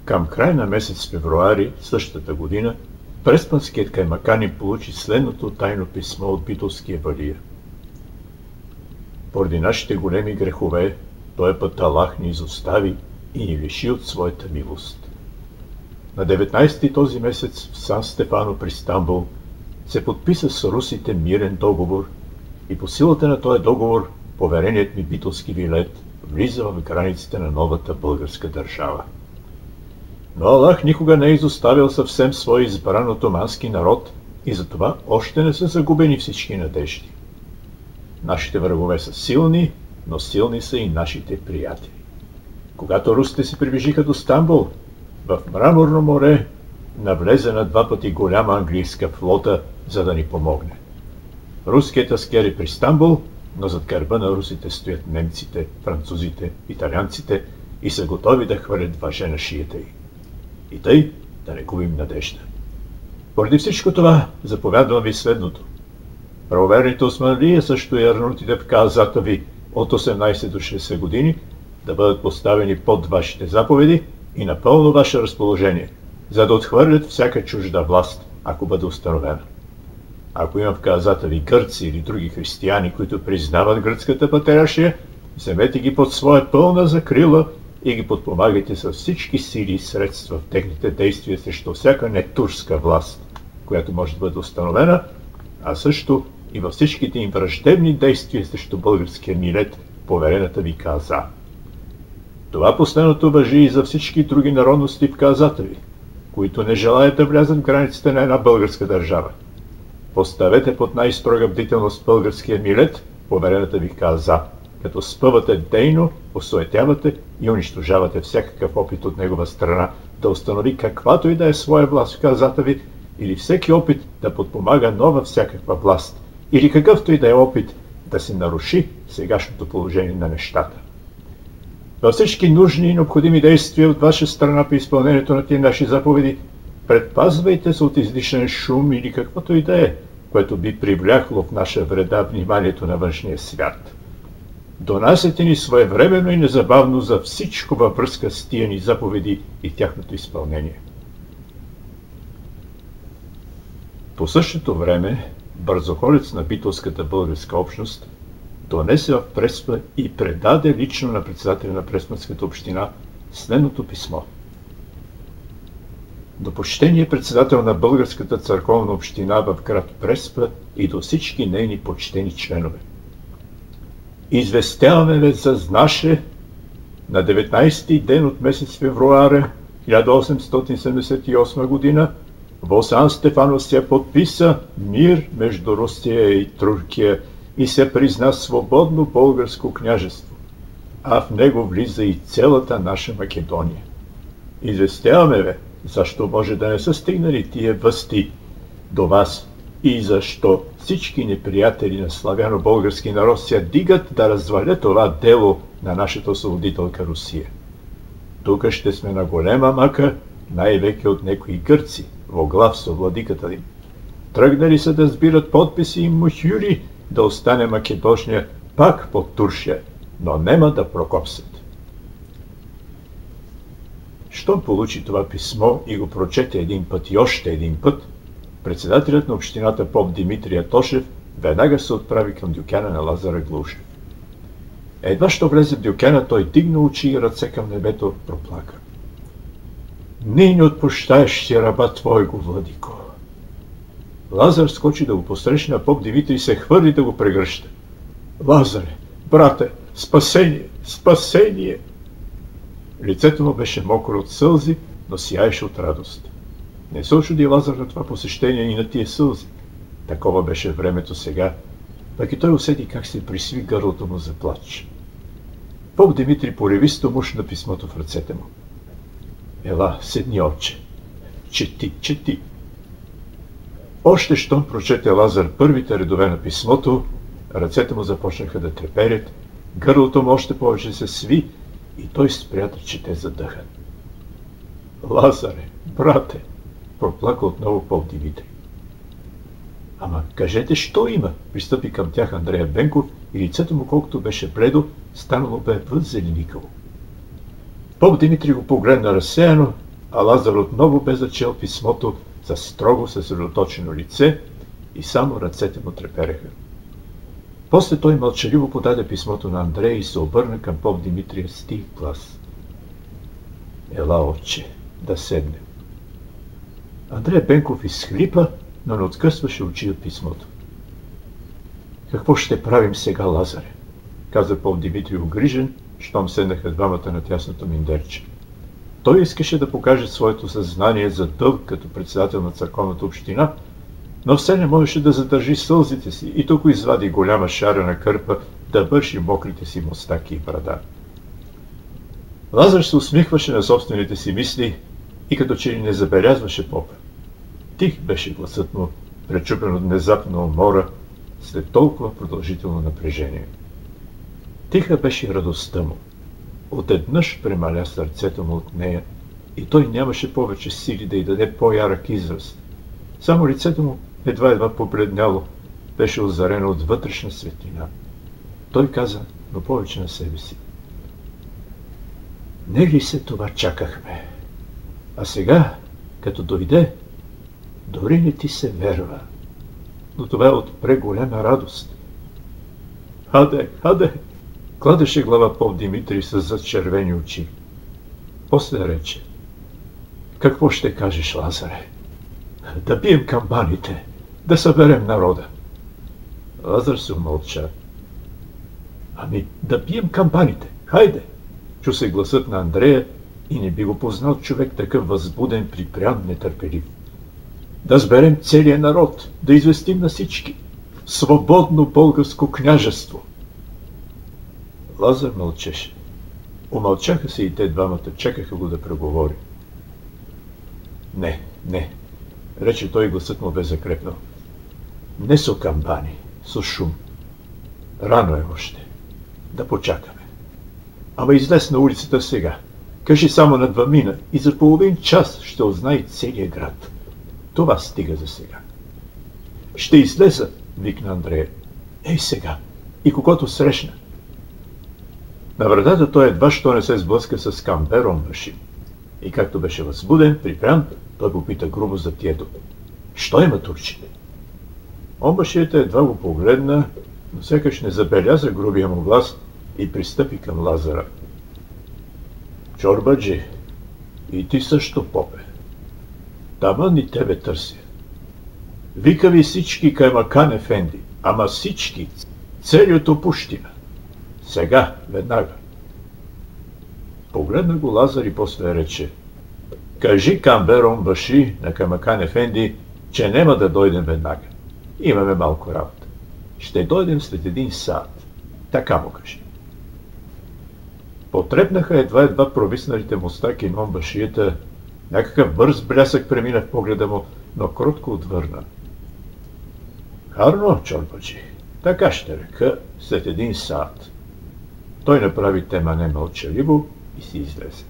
Към край на месец февруари същата година Преспанският каймаканин получи следното тайно писмо от битолския валия. Поради нашите големи грехове, този път Аллах ни изостави и ни лиши от своята милост. На 19-ти този месец в Сан Стефано при Стамбул се подписа с русите мирен договор и по силата на този договор повереният ми битолски вилет влиза в границите на новата българска държава. Но Аллах никога не е изоставил съвсем свой избран отомански народ и затова още не са загубени всички надежди. Нашите врагове са силни, но силни са и нашите приятели. Когато русите се приближиха до Стамбул, в Мраморно море навлезе на 2 пъти голяма английска флота, за да ни помогне. Руският аскер е при Стамбул, но зад гърба на русите стоят немците, французите, италианците и са готови да хвърлят въже на шията й. И тъй да не губим надежда. Поради всичко това заповядвам ви следното. Правоверните османлия, също и арнутите в казата ви от 18 до 60 години да бъдат поставени под вашите заповеди и на пълно ваше разположение, за да отхвърлят всяка чужда власт, ако бъде установена. Ако има в казата ви гърци или други християни, които признават гръцката патриаршия, вземете ги под своя пълна закрила и ги подпомагайте с всички сили и средства в техните действия срещу всяка нетурска власт, която може да бъде установена, а също и във всичките им враждебни действия срещу българския милет, поверената ви каза. Това последното важи и за всички други народности в казата ви, които не желаят да влязат в границите на една българска държава. Поставете под най-строга бдителност българския милет, поверената ви каза, като спъвате дейно, осуетявате и унищожавате всякакъв опит от негова страна да установи каквато и да е своя власт в казата ви, или всеки опит да подпомага нова всякаква власт, или какъвто и да е опит да се наруши сегашното положение на нещата. Във всички нужни и необходими действия от ваша страна при изпълнението на тия наши заповеди, предпазвайте се от излишен шум или каквото и да е, което би привлякло в наша вреда вниманието на външния свят. Донасете ни своевременно и незабавно за всичко във връзка с тия ни заповеди и тяхното изпълнение. По същото време бързоходец на битолската българска общност донесе в Преспа и предаде лично на председателя на Преспанската община следното писмо. До почтения председател на Българската църковна община в град Преспа и до всички нейни почтени членове. Известяваме ви за наше на 19-ти ден от месец февруари 1878 година в Сан Стефано се подписа мир между Русия и Турция и се призна свободно българско княжество, а в него влиза и цялата наша Македония. Известяваме ви, защо може да не са стигнали тия вести до вас и защо всички неприятели на славяно-български народ се дигат да развалят това дело на нашата освободителка Русия. Тук ще сме на голема мака, най-веки от некои гърци, во глав со владиката им. Тръгнали са да сбират подписи и мухюри да остане Македония пак под Турция, но нема да прокопсат. Щом получи това писмо и го прочете един път и още един път, председателят на общината поп Димитрия Тошев веднага се отправи към дюкяна на Лазар Аглушев. Едва що влезе в дюкяна, той дигна очи и ръце към небето, проплака. Ни не отпущаеш си раба твойго, владико. Лазар скочи да го посрещне, а поп Димитрий се хвърли да го прегръща. Лазаре, брате, спасение, спасение! Лицето му беше мокро от сълзи, но сияеше от радост. Не се очуди Лазар на това посещение и на тия сълзи. Такова беше времето сега, пък и той усети как се присви гърлото му за плач. Поп Димитрий поревисто мушна писмото в ръцете му. Ела, седни, отче. Чети. Още щом прочете Лазар първите редове на писмото, ръцете му започнаха да треперят, гърлото му още повече се сви и той спря да чете задъхан. Лазаре, брате, проплака отново поп Димитрий. Ама кажете, що има? Пристъпи към тях Андрея Бенков и лицето му, колкото беше бледо, станало бе въззеленикало. Поп Димитрий го погледна разсеяно а Лазар отново бе зачел писмото за строго съсредоточено лице и само ръцете му трепереха. После той мълчаливо подаде писмото на Андрея и се обърна към поп Димитрия с тих глас. Ела, отче, да седнем. Андрея Пенков изхлипа, но не откъсваше очи от писмото. Какво ще правим сега, Лазаре? Каза поп Димитрий огрижен, щом седнаха двамата на тясното миндерче. Той искаше да покаже своето съзнание за дълг като председател на църковната община, но все не можеше да задържи сълзите си и тук извади голяма шарена кърпа да бърши мокрите си мустаки и брада. Лазар се усмихваше на собствените си мисли и като че ли не забелязваше попа. Тих беше гласът му, пречупен от внезапна умора след толкова продължително напрежение. Тиха беше радостта му. Отеднъж премаля сърцето му от нея и той нямаше повече сили да й даде по-ярък израз. Само лицето му едва побледняло, беше озарено от вътрешна светлина. Той каза, но повече на себе си. Не ли се това чакахме? А сега, като дойде, дори не ти се верва. Но това е от преголема радост. Хаде, хаде! Кладеше глава поп Димитрий с зачервени очи. После рече. Какво ще кажеш, Лазаре? Да бием камбаните, да съберем народа. Лазар се умълча. Ами, да бием камбаните, хайде! Чу се гласът на Андрея и не би го познал човек такъв възбуден, припрян, нетърпелив. Да сберем целия народ, да известим на всички. Свободно българско княжество. Лазар мълчеше. Умълчаха се и те двамата, чакаха го да преговори. Не, рече той, гласът му бе закрепнал. Не со камбани, со шум. Рано е още. Да почакаме. Ама излез на улицата сега. Кажи само на 2 мина и за половин час ще узнае целият град. Това стига за сега. Ще излеза, викна Андрея. Ей сега, и когото срещна. На вратата той едва що не се сблъска с Камбер Онбаши. И както беше възбуден, припрян, той попита грубо за Тиедо. Що има турчите? Онбашията едва го погледна, но сякаш не забеляза грубия му глас и пристъпи към Лазара. Чорбаджи, и ти също, попе. Таман и тебе търся. Викали всички Каймакан ефенди, ама всички, целият опущина. Сега, веднага. Погледна го Лазар и после рече. Кажи Камбер Онбаши на Каймакан ефенди, че нема да дойдем веднага. Имаме малко работа. Ще дойдем след 1 саат. Така му кажи. Потрепнаха едва провисналите мустаки на Онбашията. Някакъв бърз блясък премина в погледа му, но кротко отвърна. Харно, чорбаджи, така ще река след 1 саат. Той направи темане мълчаливо и си излезе.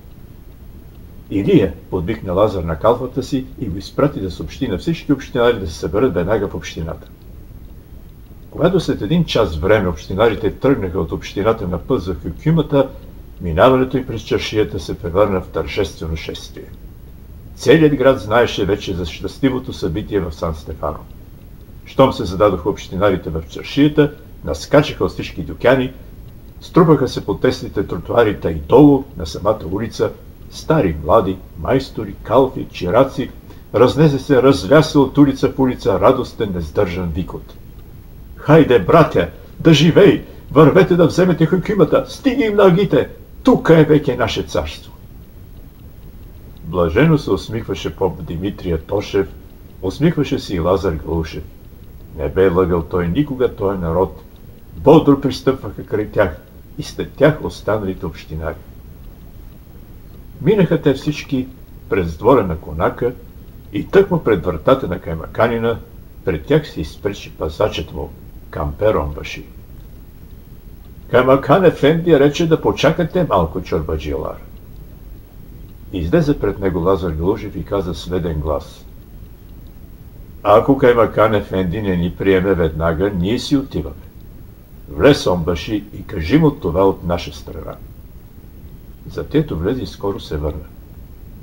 Илия подвикна Лазар на калфата си и го изпрати да съобщи на всички общинари да се съберат веднага в общината. Когато след 1 час време общинарите тръгнаха от общината на път за Кюкюмата, минаването им през чаршията се превърна в тържествено шествие. Целият град знаеше вече за щастливото събитие в Сан Стефано. Щом се зададоха общинарите в чаршията, наскачаха от всички дюкяни, струпаха се по тесните тротуарите и долу на самата улица, стари, млади, майстори, калфи, чираци, разнесе се, разля се от улица в улица радостен, нездържан викот. Хайде, братя, да живей! Вървете да вземете Кюкюмата! Стиги им на агите! Тука е веке наше царство! Блажено се усмихваше поп Димитрия Тошев, усмихваше се и Лазар Галушев. Не бе лъгал той никога този народ. Бодро пристъпваха край тях и след тях останалите общинари. Минаха те всички през двора на конака и тъкмо пред вратата на каймаканина, пред тях се изпречи пазачът му, Камбер Онбаши. Каймакан ефенди рече да почакате малко, чорбаджилар. Излезе пред него Лазар Галушев и каза сведен глас. Ако Каймакан ефенди не ни приеме веднага, ние си отиваме. Влез Онбаши и кажи му това от наша страна. Затето влезе и скоро се върна.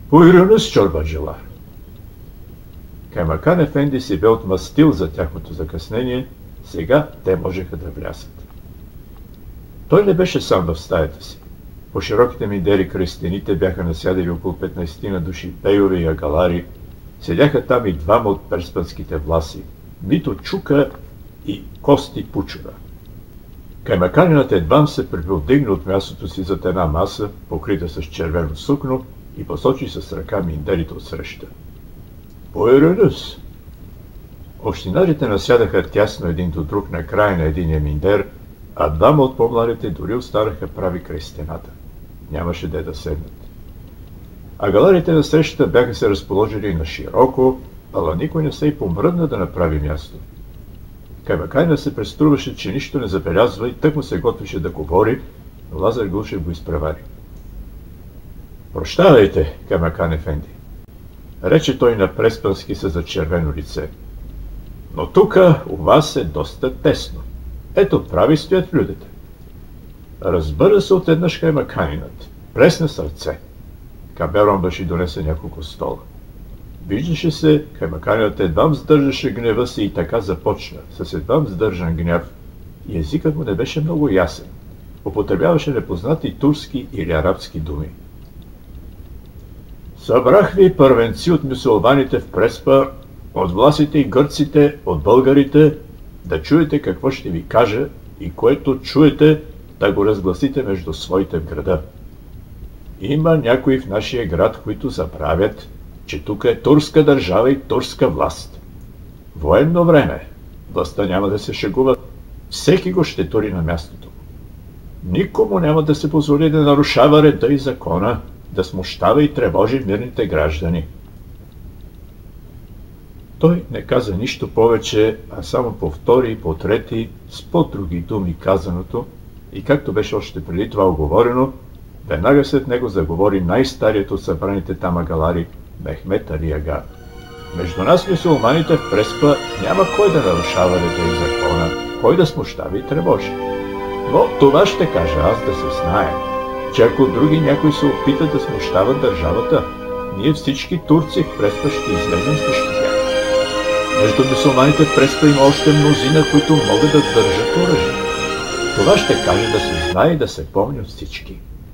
Buyurunuz çorbacılar. Каймакан Ефенди се бе отмъстил за тяхното закъснение, сега те можеха да влязат. Той не беше сам в стаята си. По широките миндери кръстените бяха насядали около 15 на души пейове и агалари. Седяха там и двама от перспанските власи, Мито Чука и Кости Пучура. Каймаканинът едвам се приподигна от мястото си зад една маса, покрита с червено сукно, и посочи с ръка миндерите отсреща. Бuyurunuz. Общинарите насядаха тясно един до друг на края на единия миндер, а двама от по-младите дори останаха прави край стената. Нямаше де да седнат. А галарите на срещата бяха се разположили на широко, ала никой не се и помръдна да направи място. Каймаканина се преструваше, че нищо не забелязва и тък му се готвеше да говори, но Лазар Глушев го изпревари. Прощавайте, Каймакан Ефенди, рече той на преспански с зачервено лице. Но тука у вас е доста тесно. Ето прави стоят людите. Разбъра се отеднъж Каймаканинът. Пресна сърце. Каберон беше донесе няколко стола. Виждаше се, Каймаканинът едвам сдържаше гнева си и така започна, с едвам сдържан гняв, и езикът му не беше много ясен. Употребяваше непознати турски или арабски думи. Събрах ви първенци от мюсюлманите в Преспа, от власите и гърците, от българите, да чуете какво ще ви кажа и което чуете, да го разгласите между своите в града. Има някои в нашия град, които забравят, че тук е турска държава и турска власт. Военно време. Властта няма да се шегува. Всеки го ще тури на мястото. Никому няма да се позволи да нарушава реда и закона, да смущава и тревожи мирните граждани. Той не каза нищо повече, а само повтори и потрети с по-други думи казаното, и както беше още преди това оговорено, веднага след него заговори най-старият от събраните там агалари, Мехмет Али Ага. Между нас мюсюлманите в Преспа няма кой да нарушава реда и закона, кой да смущава и тревожи. Но това ще кажа аз, да се знае, че ако други някой се опитат да смущават държавата, ние всички турци в Преспа ще излезем срещу тях. Между мюсюлманите в Преспа има още мнозина, които могат да държат оръжие. Това ще каже да се знае и да се помни от всички.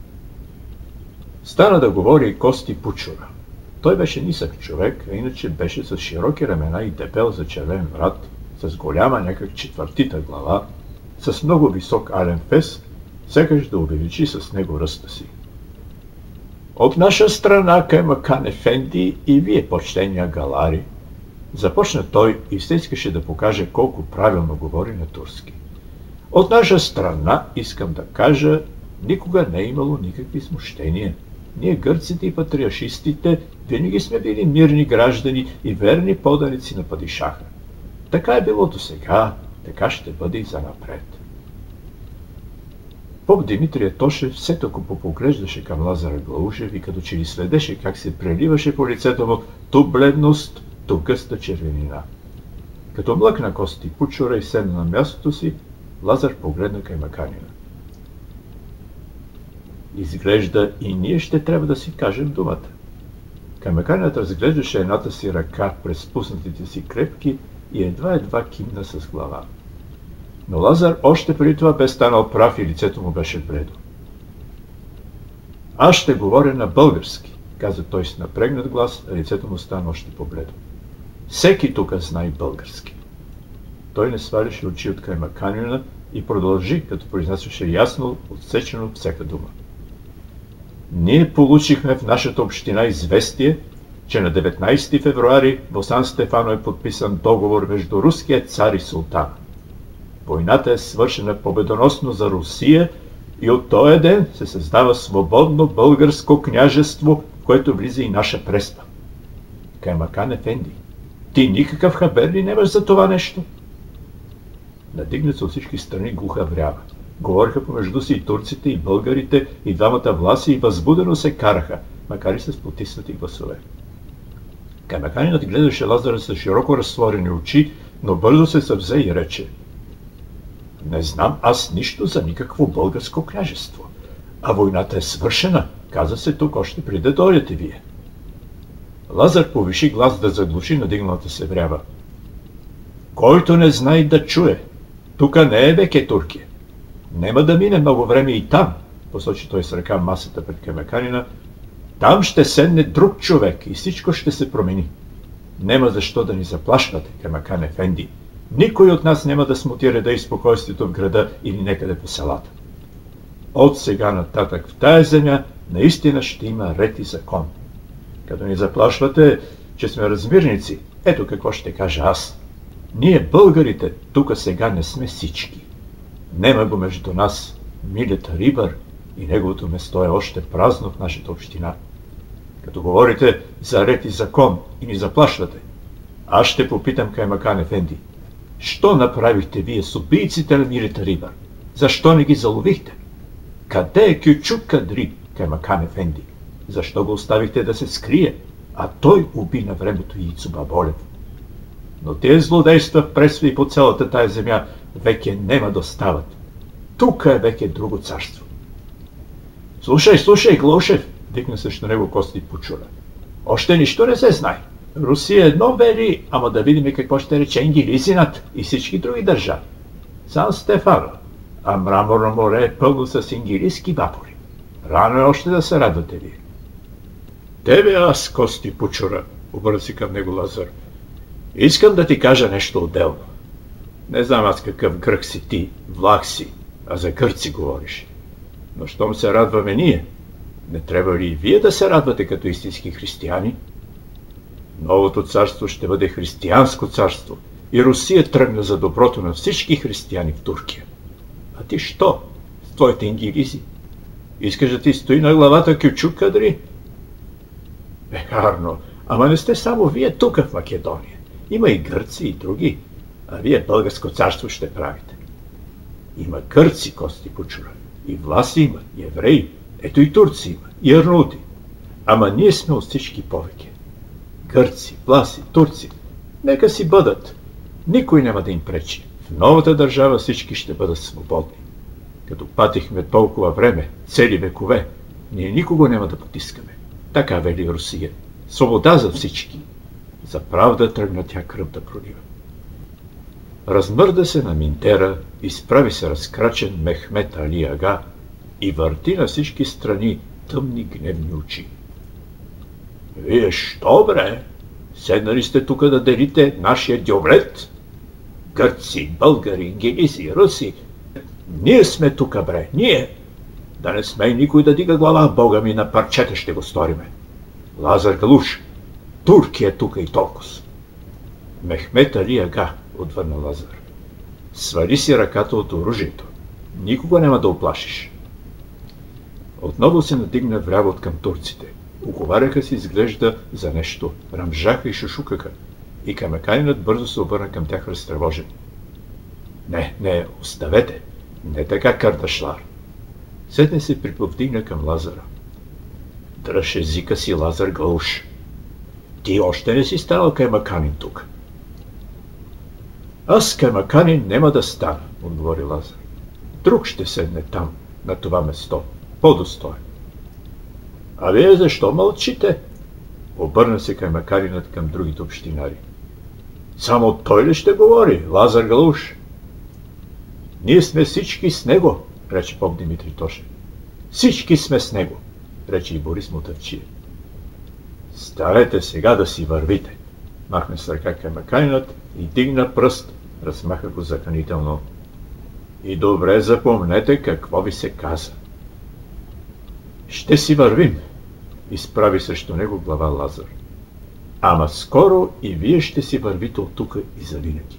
Стана да говори и Кости Пучура. Той беше нисък човек, а иначе беше с широки ramена и дебел зачервен врат, с голяма някак четвъртита глава, с много висок ален фес, сякаш да увеличи с него ръста си. От наша страна, Каймакан Ефенди, и вие, почтени агалари, започна той и все искаше да покаже колко правилно говори на турски. От наша страна, искам да кажа, никога не е имало никакви смущения. Ние, гърците и патриашистите, винаги сме били мирни граждани и верни поданици на падишаха. Така е било до сега, така ще бъде и занапред. Поп Димитрия Тошев все тако попоглеждаше към Лазар Глушев и като че ли следеше как се преливаше по лицето му ту бледност, ту гъста червенина. Като млъкна Кости Пучура и седна на мястото си, Лазар погледна Каймаканина. Изглежда и ние ще трябва да си кажем думата. Каймаканинът разглеждаше едната си ръка през спуснатите си крепки и едва кимна с глава. Но Лазар още преди това бе станал прав и лицето му беше бледо. Аз ще говоря на български, каза той с напрегнат глас, а лицето му стана още по-бледо. Всеки тук знае български. Той не сваляше очи от Каймаканина и продължи, като произнасяше ясно, отсечено всяка дума. Ние получихме в нашата община известие, че на 19 февруари в Сан Стефано е подписан договор между руския цар и султан. Войната е свършена победоносно за Русия и от този ден се създава свободно българско княжество, в което влиза и наша Преспа. Каймакан Ефенди, ти никакъв хабер ли нямаш за това нещо? Надигнат се от всички страни глуха врява. Говориха помежду си и турците, и българите, и двамата власи, и възбудено се караха, макар и с потиснати гласове. Каймаканинът гледаше Лазара с широко разтворени очи, но бързо се съвзе и рече: не знам аз нищо за никакво българско княжество. А войната е свършена, каза се тук още преди да дойдете вие. Лазар повиши глас да заглуши надигналата се врява. Който не знае да чуе, тука не е веке Туркия. Нема да мине много време и там, посочи той с ръка масата пред Каймаканина, там ще седне друг човек и всичко ще се промени. Нема защо да ни заплашвате, Каймакан ефенди. Никой от нас няма да смути реда и спокойствието в града или некъде по селата. От сега нататък в тая земя наистина ще има ред и закон. Като ни заплашвате, че сме размирници, ето какво ще кажа аз. Ние, българите, тука сега не сме всички. Нема го между нас Милета Рибър и неговото место е още празно в нашата община. Като говорите за ред и закон и ни заплашвате, аз ще попитам Каймакан ефенди. Що направихте вие с убийците на Милета Рибър? Защо не ги заловихте? Къде е Кючук Кадри, Каймакан ефенди? Защо го оставихте да се скрие, а той уби на времето Ицо Баболев? Но тези злодейства в Пресвя и по цялата тая земя веке нема да стават. Тука е веке друго царство. Слушай, Глушев, дикна срещу него Кости Пучура. Още нищо не се знае. Русия едно вели, ама да видим какво ще рече Ингилизинат и всички други държави. Сан Стефано, а Мраморно море е пълно с ингилийски вапори. Рано е още да се радвате ви. Тебе аз, Кости Пучура, обърна се към него Лазар. Искам да ти кажа нещо отделно. Не знам аз какъв грък си ти, влах си, а за гърци говориш. Но щом се радваме ние, не трябва ли и вие да се радвате като истински християни? Новото царство ще бъде християнско царство и Русия тръгна за доброто на всички християни в Туркия. А ти що с твоите ингилизи? Искаш да ти стои на главата Кючук Кадри? Гарно, ама не сте само вие тук в Македония. Има и гърци и други, а вие българско царство ще правите. Има гърци, Кости Пучура, и власи има, и евреи, ето и турци има, и арнути. Ама ние сме от всички повеќе. Гърци, власи, турци, нека си бъдат. Никой няма да им пречи. В новата държава всички ще бъдат свободни. Като патихме толкова време, цели векове, ние никого няма да потискаме. Така вели Русия. Свобода за всички. За правда тръгна тя кръв да пролива. Размърда се на Минтера, изправи се разкрачен Мехмет Али Ага и върти на всички страни тъмни гневни очи. Вие що, бре? Седнали сте тук да делите нашия дьовред? Гърци, българи, ингилизи, руси. Ние сме тука, бре, ние. Да не смей никой да дига глава, Бога ми, на парчета ще го сториме. Лазар Галуш, Турки е тука и толкова. Мехмет Али Ага, отвърна Лазар. Свали си ръката от оръжието. Никога няма да оплашиш. Отново се надигна врявот към турците. Уговаряха се, изглежда, за нещо. Рамжаха и шушукаха. И Каймаканинът бързо се обърна към тях разтревожен. Не, оставете. Не така, Кардашлар. Сетне се приповдигна към Лазара. Дръж езика си, Лазар Галуш. Ти още не си станал Каймаканин тук. Аз Каймаканин нема да стана, отговори Лазар. Друг ще седне там, на това место, по-достоен. А вие защо мълчите? Обърна се Каймаканинът към другите общинари. Само той ли ще говори, Лазар Галуш? Ние сме всички с него, рече поп Димитри Тошев. Всички сме с него, рече и Борис Мотавчиев. Станете сега да си вървите. Махна с ръка Каймаканинът и дигна пръст, размаха го заканително. И добре запомнете какво ви се каза. Ще си вървим, изправи срещу него глава Лазар. Ама скоро и вие ще си вървите от тука и завинаги.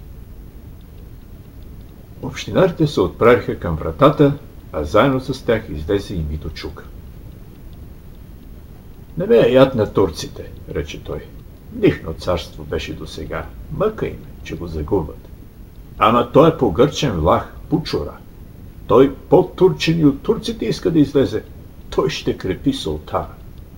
Общинарите се отправиха към вратата, а заедно с тях излезе и Мито Чука. Не ме е яд на турците, рече той. Нихно царство беше досега. Мъка им, че го загубват. Ама той е погърчен влах, Пучура. Той по-турчен и от турците иска да излезе. Той ще крепи султана.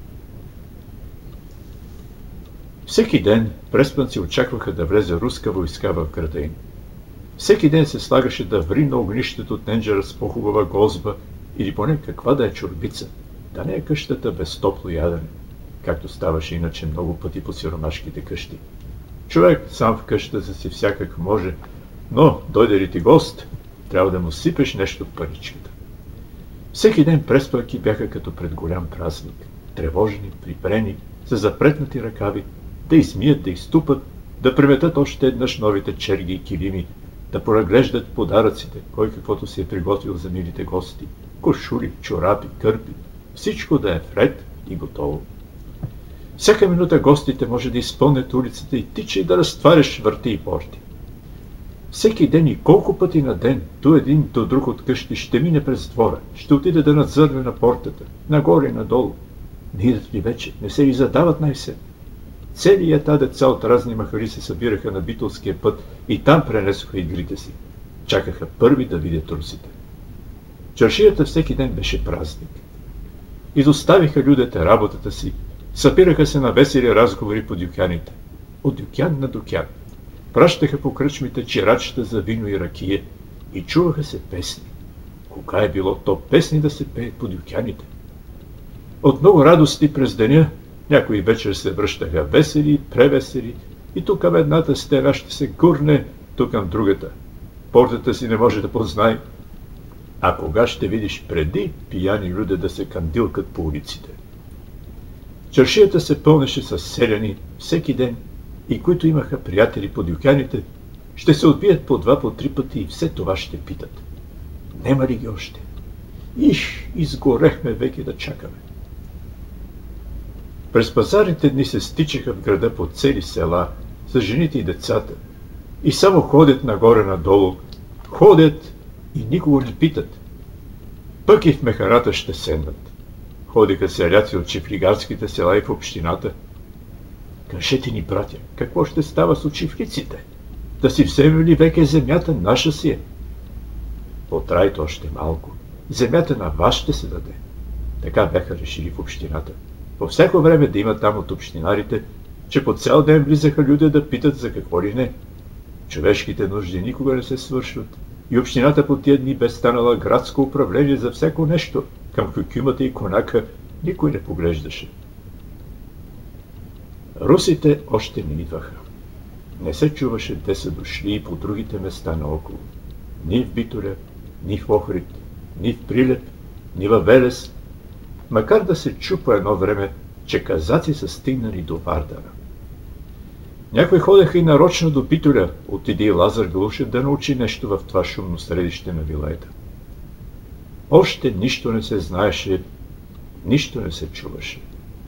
Всеки ден преспанци очакваха да влезе руска войска в града им. Всеки ден се слагаше да ври на огнището тенджера с по-хубава гозба или поне каква да е чорбица, да не е къщата без топло ядене. както ставаше иначе много пъти по сиромашките къщи. Човек сам в къщата си всякак може, но дойде ли ти гост, трябва да му сипеш нещо в паричката. Всеки ден преспанки бяха като пред голям празник, тревожни, припрени, с запретнати ръкави, да измият, да изтупат, да преметат още еднъж новите черги и килими, да проглеждат подаръците, кой каквото си е приготвил за милите гости, кошули, чорапи, кърпи, всичко да е вред и готово. Всяка минута гостите може да изпълнят улицата и тича и да разтваряш врати и порти. Всеки ден и колко пъти на ден, ту един, ту друг от къщи ще мине през двора, ще отиде да надзърне на портата, нагоре и надолу. Не идат ли вече, не се ли задават най-сетне? Целият та деца от разни махали се събираха на Битолския път и там пренесоха игрите си. Чакаха първи да видят русите. Чаршията всеки ден беше празник. Изоставиха людите работата си, събираха се на весели разговори по дюкяните. От дюкян на дюкян. Пращаха по кръчмите чирачета за вино и ракие и чуваха се песни. Кога е било то песни да се пеят по дюкяните? От много радости през деня някои вечер се връщаха весели, превесели и тук към едната стена ще се гурне, тук към другата. Портата си не може да познае. А кога ще видиш преди пияни люди да се кандилкат по улиците? Чаршията се пълнеше с селяни всеки ден и които имаха приятели по дюкяните, ще се отбият по два, по три пъти и все това ще питат. Нема ли ги още? Иш, изгорехме веки да чакаме. През пазарните дни се стичаха в града по цели села с жените и децата и само ходят нагоре-надолу, ходят и никого не питат. Пък и в мехарата ще седнат. Ходиха селяци от чифлигарските села и в общината. Кажете ни, братя, какво ще става с чифлиците? Да си вземе ли веке земята, наша си е? Потрайте още малко. Земята на вас ще се даде. Така бяха решили в общината. По всяко време да има там от общинарите, че по цял ден влизаха люди да питат за какво ли не. Човешките нужди никога не се свършват и общината по тия дни бе станала градско управление за всяко нещо. Към кюкюмата и конака никой не поглеждаше. Русите още не идваха. Не се чуваше де са дошли и по другите места наоколо. Ни в Битоля, ни в Охрид, ни в Прилеп, ни във Велес, макар да се чу по едно време, че казаци са стигнали до Вардара. Някои ходеха и нарочно до Битоля, отиде и Лазар Галушев да научи нещо в това шумно средище на вилета. Още нищо не се знаеше, нищо не се чуваше.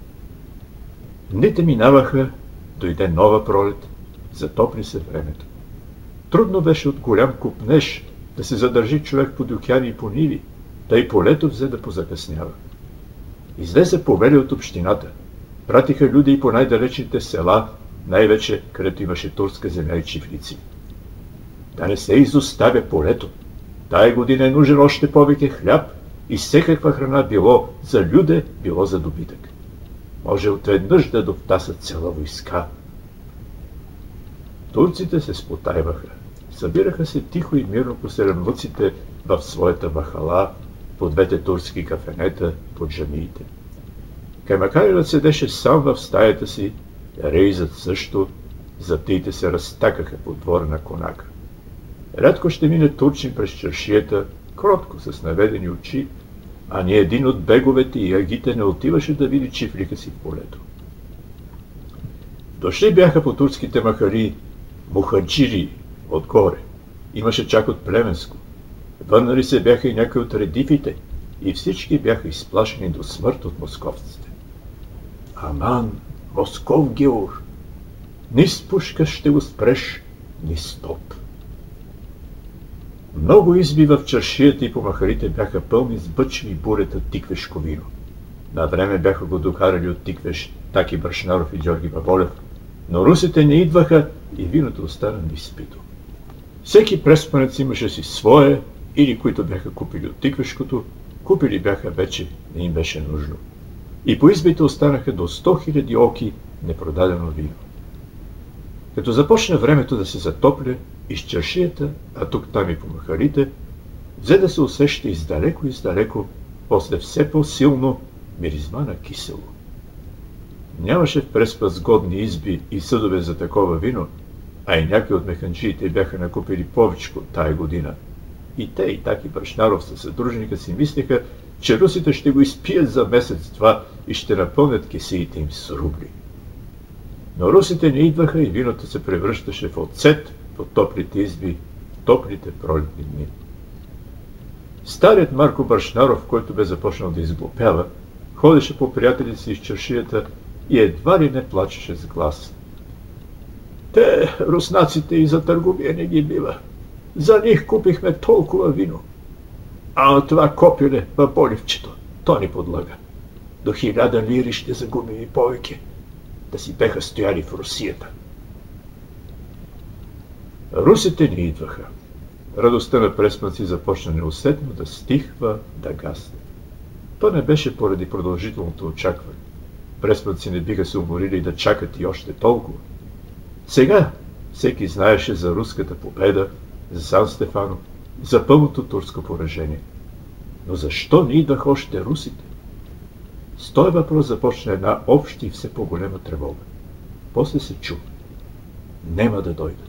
Дните минаваха, дойде нова пролет, затопли се времето. Трудно беше от голям купнеж да се задържи човек по дюкяни и по ниви, тъй полето взе да позакъснява. Излезе повели от общината. Пратиха люди и по най-далечните села, най-вече където имаше турска земя и чифлици. Да не се изоставя полето. Тая година е нужен още повече хляб и всекаква храна било за люде, било за добитък. Може отведнъж да довтасат цяла войска. Турците се спотайваха. Събираха се тихо и мирно по селенлъците в своята махала, по двете турски кафенета, под джамиите. Каймакарилът седеше сам в стаята си, рейзът също, затиите се разтакаха по двора на конака. Рядко ще мине турчин през чаршията, кротко, с наведени очи, а ни един от беговете и агите не отиваше да види чифлика си в полето. Дошли бяха по турските махали мухаджири отгоре. Имаше чак от Племенско. Върнали се бяха и някои от редифите и всички бяха изплашени до смърт от московците. Аман, Москов Геор! Ни с пушка ще го спреш, ни с топ. Много изби в чаршията и по махалите бяха пълни с бъчви и бурета тиквешко вино. На време бяха го докарали от Тиквеш Таки Брашнаров и Георги Баболев, но русите не идваха и виното остана неизпито. Всеки преспанец имаше си свое, или които бяха купили от Тиквешкото, купили бяха вече, не им беше нужно. И по избите останаха до 100 000 оки непродадено вино. Като започна времето да се затопля, из чаршията, а тук-там и по махалите, взе да се усеща издалеко, после все по-силно миризма на кисело. Нямаше в Преспа сгодни изби и съдове за такова вино, а и някои от механджиите бяха накупили повечко тая година. И те, и так и Брашнаров със съдружника си мислеха, че русите ще го изпият за месец-два и ще напълнят кесиите им с рубли. Но русите не идваха и виното се превръщаше в оцет по топлите изби, в топлите пролетни дни. Старият Марко Брашнаров, който бе започнал да изглупява, ходеше по приятелите си из чаршията и едва ли не плачеше с глас. Те, руснаците, и за търговия не ги бива. За них купихме толкова вино. А това копиле в Боливчето, то ни подлага. До 1000 лири ще загубим и повече, да си беха стояли в Русията. Русите не идваха. Радостта на Преспанци започна неусетно да стихва, да гасне. То не беше поради продължителното очакване. Преспанци не биха се уморили да чакат и още толкова. Сега всеки знаеше за руската победа, за Сан Стефано, за пълното турско поражение. Но защо не идваха още русите? С този въпрос започна една обща и все по-голема тревога. После се чу. Нема да дойдат.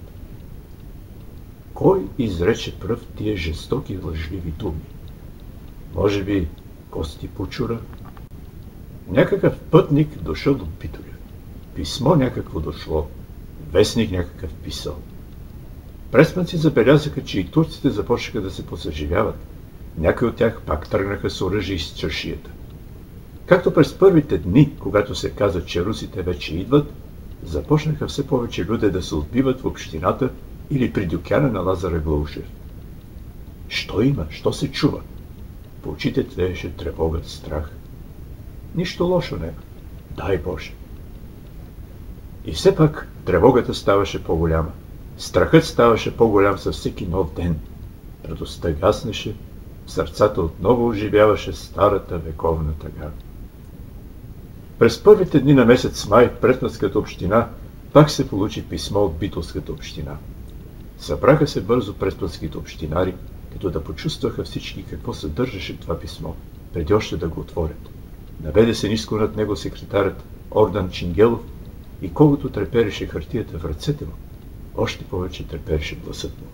Кой изрече пръв тия жестоки лъжливи думи? Може би Кости Пучура? Някакъв пътник дошъл до Битоля. Писмо някакво дошло. Вестник някакъв писал. Преспанци забелязаха, че и турците започнаха да се посъживяват. Някои от тях пак тръгнаха с оръжие из чаршията. Както през първите дни, когато се каза, че русите вече идват, започнаха все повече люди да се отбиват в общината или при дюкяна на Лазар Аглаушев. Що има? Що се чува? По очите тлееше тревогът, страх. Нищо лошо няма. Дай Боже! И все пак тревогата ставаше по-голяма. Страхът ставаше по-голям със всеки нов ден. Радостта гаснеше, в сърцата отново оживяваше старата вековна тъга. През първите дни на месец май в Преспанската община пак се получи писмо от Битолската община. Събраха се бързо преспанските общинари, като да почувстваха всички какво съдържаше това писмо, преди още да го отворят. Наведе се ниско над него секретарят Ордан Чингелов и колкото трепереше хартията в ръцете му, още повече трепереше гласът му.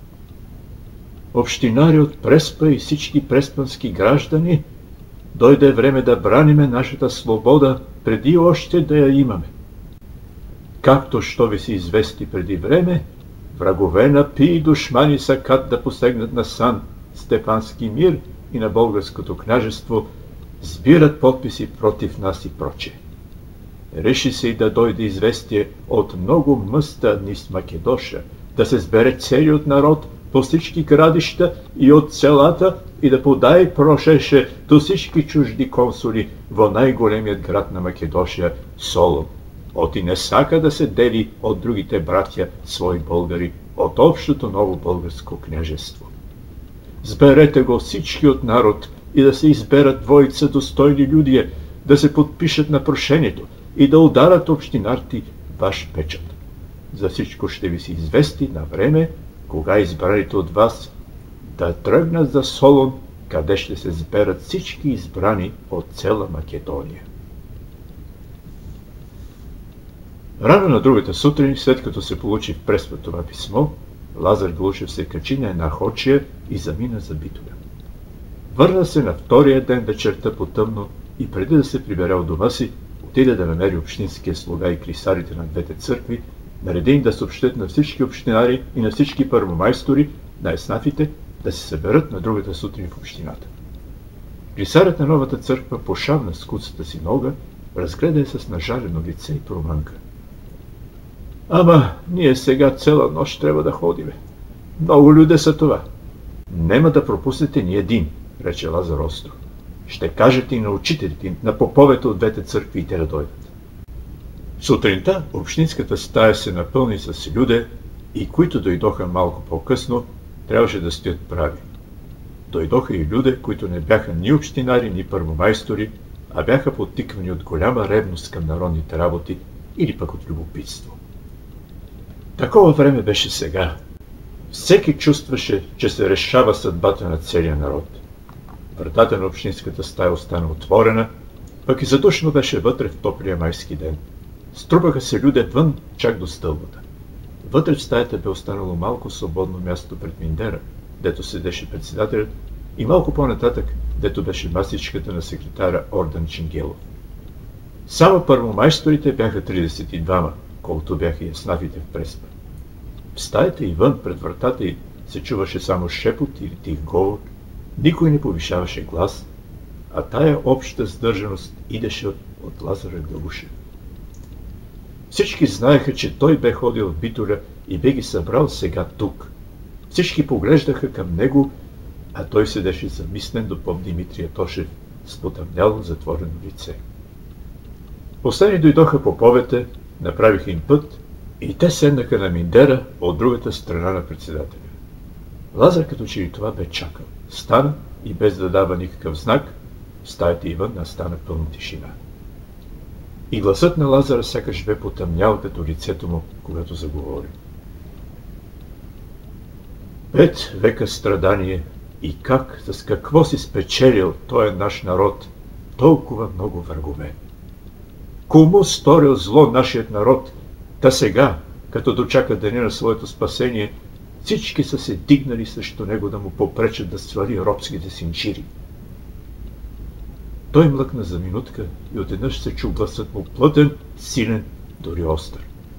Общинари от Преспа и всички преспански граждани, дойде време да браниме нашата свобода, преди още да я имаме. Както що ви се извести преди време, врагове на пи и душмани са кат да посегнат на Сан Стефански мир и на българското княжество, сбират подписи против нас и проче. Реши се и да дойде известие от много мъста низ Македоша, да се сбере целият народ по всички градища и от селата и да подай прошеше до всички чужди консули во най-големият град на Македоша, Солон. От и не сака да се дели от другите братя, свои българи, от общото ново българско княжество. Сберете го всички от народ и да се изберат двоица достойни люди, да се подпишат на прошението и да ударат общинарти ваш печат. За всичко ще ви се извести на време, кога избраните от вас да тръгнат за Солон, къде ще се сберат всички избрани от цяла Македония. Рано на другата сутрин, след като се получи в Преспа това писмо, Лазар Глушев се качи на една хочия и замина за Битоля. Върна се на втория ден вечерта по-тъмно и преди да се прибере от дома си, отиде да намери общинския слуга и клисарите на двете църкви, нареди им да съобщят на всички общинари и на всички първомайстори, на еснафите, да се съберат на другата сутрин в общината. Клисарят на новата църква пошавна с куцата си нога, разгледа я с нажалено лице и промънка. Ама, ние сега цяла нощ трябва да ходиме. Много люди са това. Нема да пропуснете ни един, рече Лазар остро. Ще кажете и на учителите, на поповете от двете църкви и те да дойдат. Сутринта общинската стая се напълни с люде и които дойдоха малко по-късно, трябваше да стоят прави. Дойдоха и люде, които не бяха ни общинари, ни първомайстори, а бяха подтиквани от голяма ревност към народните работи или пък от любопитство. Такова време беше сега. Всеки чувстваше, че се решава съдбата на целия народ. Вратата на общинската стая остана отворена Пък и задушно беше вътре в топлия майски ден. Струпаха се люде вън, чак до стълбата. Вътре в стаята бе останало малко свободно място пред миндера, дето седеше председателят, и малко по-нататък, дето беше масичката на секретаря Ордан Чингелов. Само първомайсторите бяха 32, колкото бяха и еснафите в Преспа. В стаята и вън пред вратата й се чуваше само шепот или тих говор, никой не повишаваше глас, а тая обща сдържаност идеше от Лазар Галушев. Всички знаеха, че той бе ходил в Битоля и бе ги събрал сега тук. Всички поглеждаха към него, а той седеше замислен до поп Димитрия Тошев с потъмняло затворено лице. Последни дойдоха поповете, направиха им път и те седнаха на миндера от другата страна на председателя. Лазар като че и това бе чакал. Стана и без да дава никакъв знак, в стаята и вън настана пълна тишина. И гласът на Лазара сякаш бе потъмнял като лицето му, когато заговори. 5 века страдание и как, с какво си спечелил този наш народ толкова много врагове. Кому сторил зло нашият народ, та сега, като дочака деня на своето спасение, всички са се дигнали срещу него да му попречат да свали робските синчири. Той млъкна за минутка и отеднъж се чу гласът му плътен, силен, дори остър.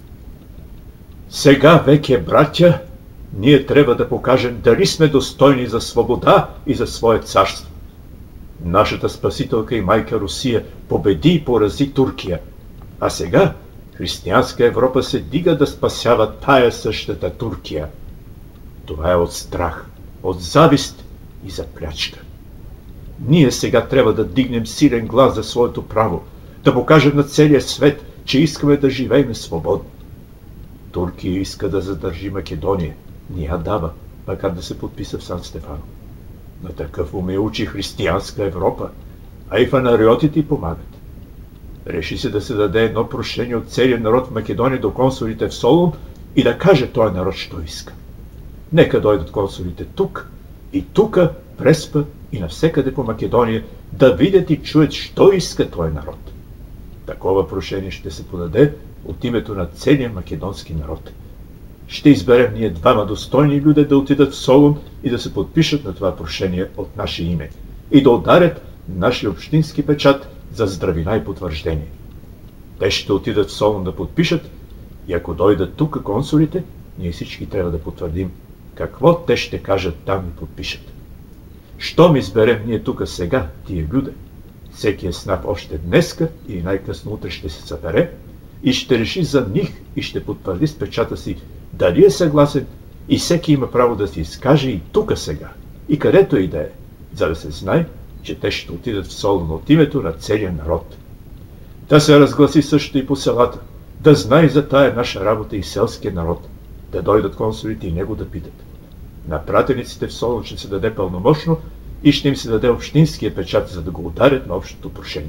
Сега веке, братя, ние трябва да покажем дали сме достойни за свобода и за свое царство. Нашата спасителка и майка Русия победи и порази Туркия, а сега християнска Европа се дига да спасява тая същата Туркия. Това е от страх, от завист и за плячка. Ние сега трябва да дигнем силен глас за своето право, да покажем на целия свет, че искаме да живеем свободно. Туркия иска да задържи Македония, не я дава, макар да се подписа в Сан Стефано. На такъв уме учи християнска Европа, а и фанариотите й помагат. Реши се да се даде едно прошение от целия народ в Македония до консулите в Солун и да каже този народ, що иска. Нека дойдат консулите тук и тука, Преспа и навсекъде по Македония, да видят и чуят, що иска този народ. Такова прошение ще се подаде от името на целия македонски народ. Ще изберем ние 2 достойни люди да отидат в Солун и да се подпишат на това прошение от наше име и да ударят нашия общински печат за здравина и потвърждение. Те ще отидат в Солун да подпишат и ако дойдат тук консулите, ние всички трябва да потвърдим какво те ще кажат там и подпишат. Щом изберем ние тук сега тия люде, всеки еснаф още днеска или най-късно утре ще се събере и ще реши за них и ще потвърди с печата си дали е съгласен и всеки има право да се изкаже и тук сега, и където и да е, за да се знае, че те ще отидат в Солун от името на целия народ. Да се разгласи също и по селата, да знае за тая наша работа и селския народ, да дойдат консулите и него да питат. На пратениците в Солун ще се даде пълномощно и ще им се даде общинския печат, за да го ударят на общото прошение.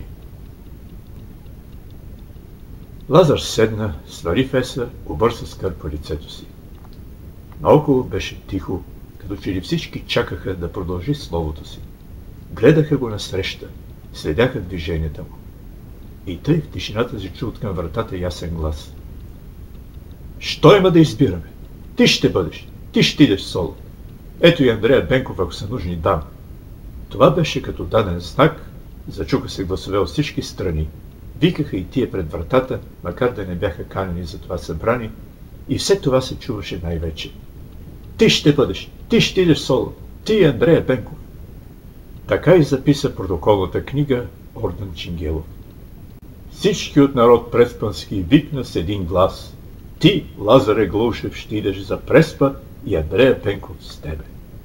Лазар седна, свари феса, обърса с кърпа лицето си. Наоколо беше тихо, като че ли всички чакаха да продължи словото си. Гледаха го насреща, следяха движенията му. И тъй в тишината се чу откъм вратата ясен глас. Що има да избираме? Ти ще бъдеш, ти ще идеш в Солун. Ето и Андрея Бенков, ако са нужни, дам. Това беше като даден знак, зачука се гласове от всички страни. Викаха и тия пред вратата, макар да не бяха канени за това събрание, и все това се чуваше най-вече. Ти ще бъдеш, ти ще идеш в Солун, ти Андрея Бенков. Така и записа протоколната книга Ордан Чингелов. Всички от народ преспански викна с един глас. Ти, Лазаре Галушев, ще идеш за Преспа и Андрея Бенков с тебе.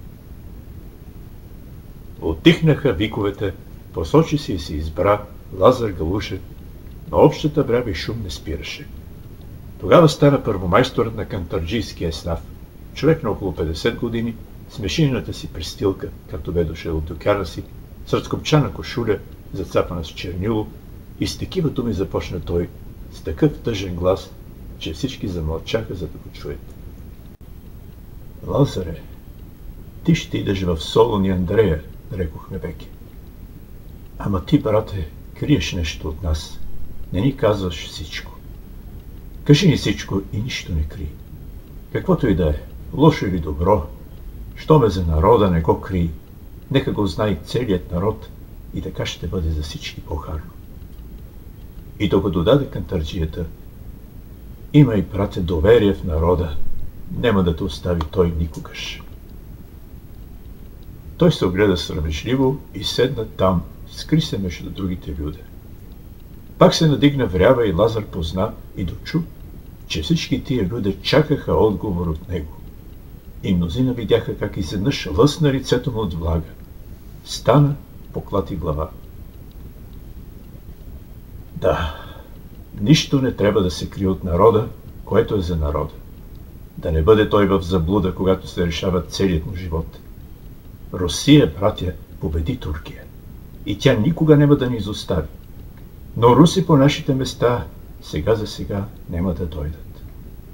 Отихнаха виковете, посочи се и се избра Лазар Галушев, но общата брява и шум не спираше. Тогава стана първомайсторът на кантарджийския еснаф, човек на около 50 години, с мешината си престилка, както бе дошъл от докяна си, с разкопчана кошуля, зацапана с чернило, и с такива думи започна той, с такъв тъжен глас, че всички замълчаха, за да го чуят. Лазаре, ти ще идеш в Солун и Андрея, рекохме веки. Ама ти, брате, криеш нещо от нас. Не ни казваш всичко. Кажи ни всичко и нищо не крий. Каквото и да е, лошо или добро, що ме за народа не го крий. Нека го знае целият народ и така ще бъде за всички по-харно. И докато даде кантарджията, има и братя доверие в народа. Няма да те остави той никогаш. Той се огледа срамежливо и седна там, скри се между другите люде. Пак се надигна врява и Лазар позна и дочу, че всички тия люде чакаха отговор от него. И мнозина видяха как изведнъж лъсна лицето му от влага. Стана, поклати глава. Да, нищо не трябва да се крие от народа, което е за народа. Да не бъде той в заблуда, когато се решава целият му живот. Русия, братя, победи Туркия. И тя никога няма да ни изостави. Но руси по нашите места сега за сега няма да дойдат.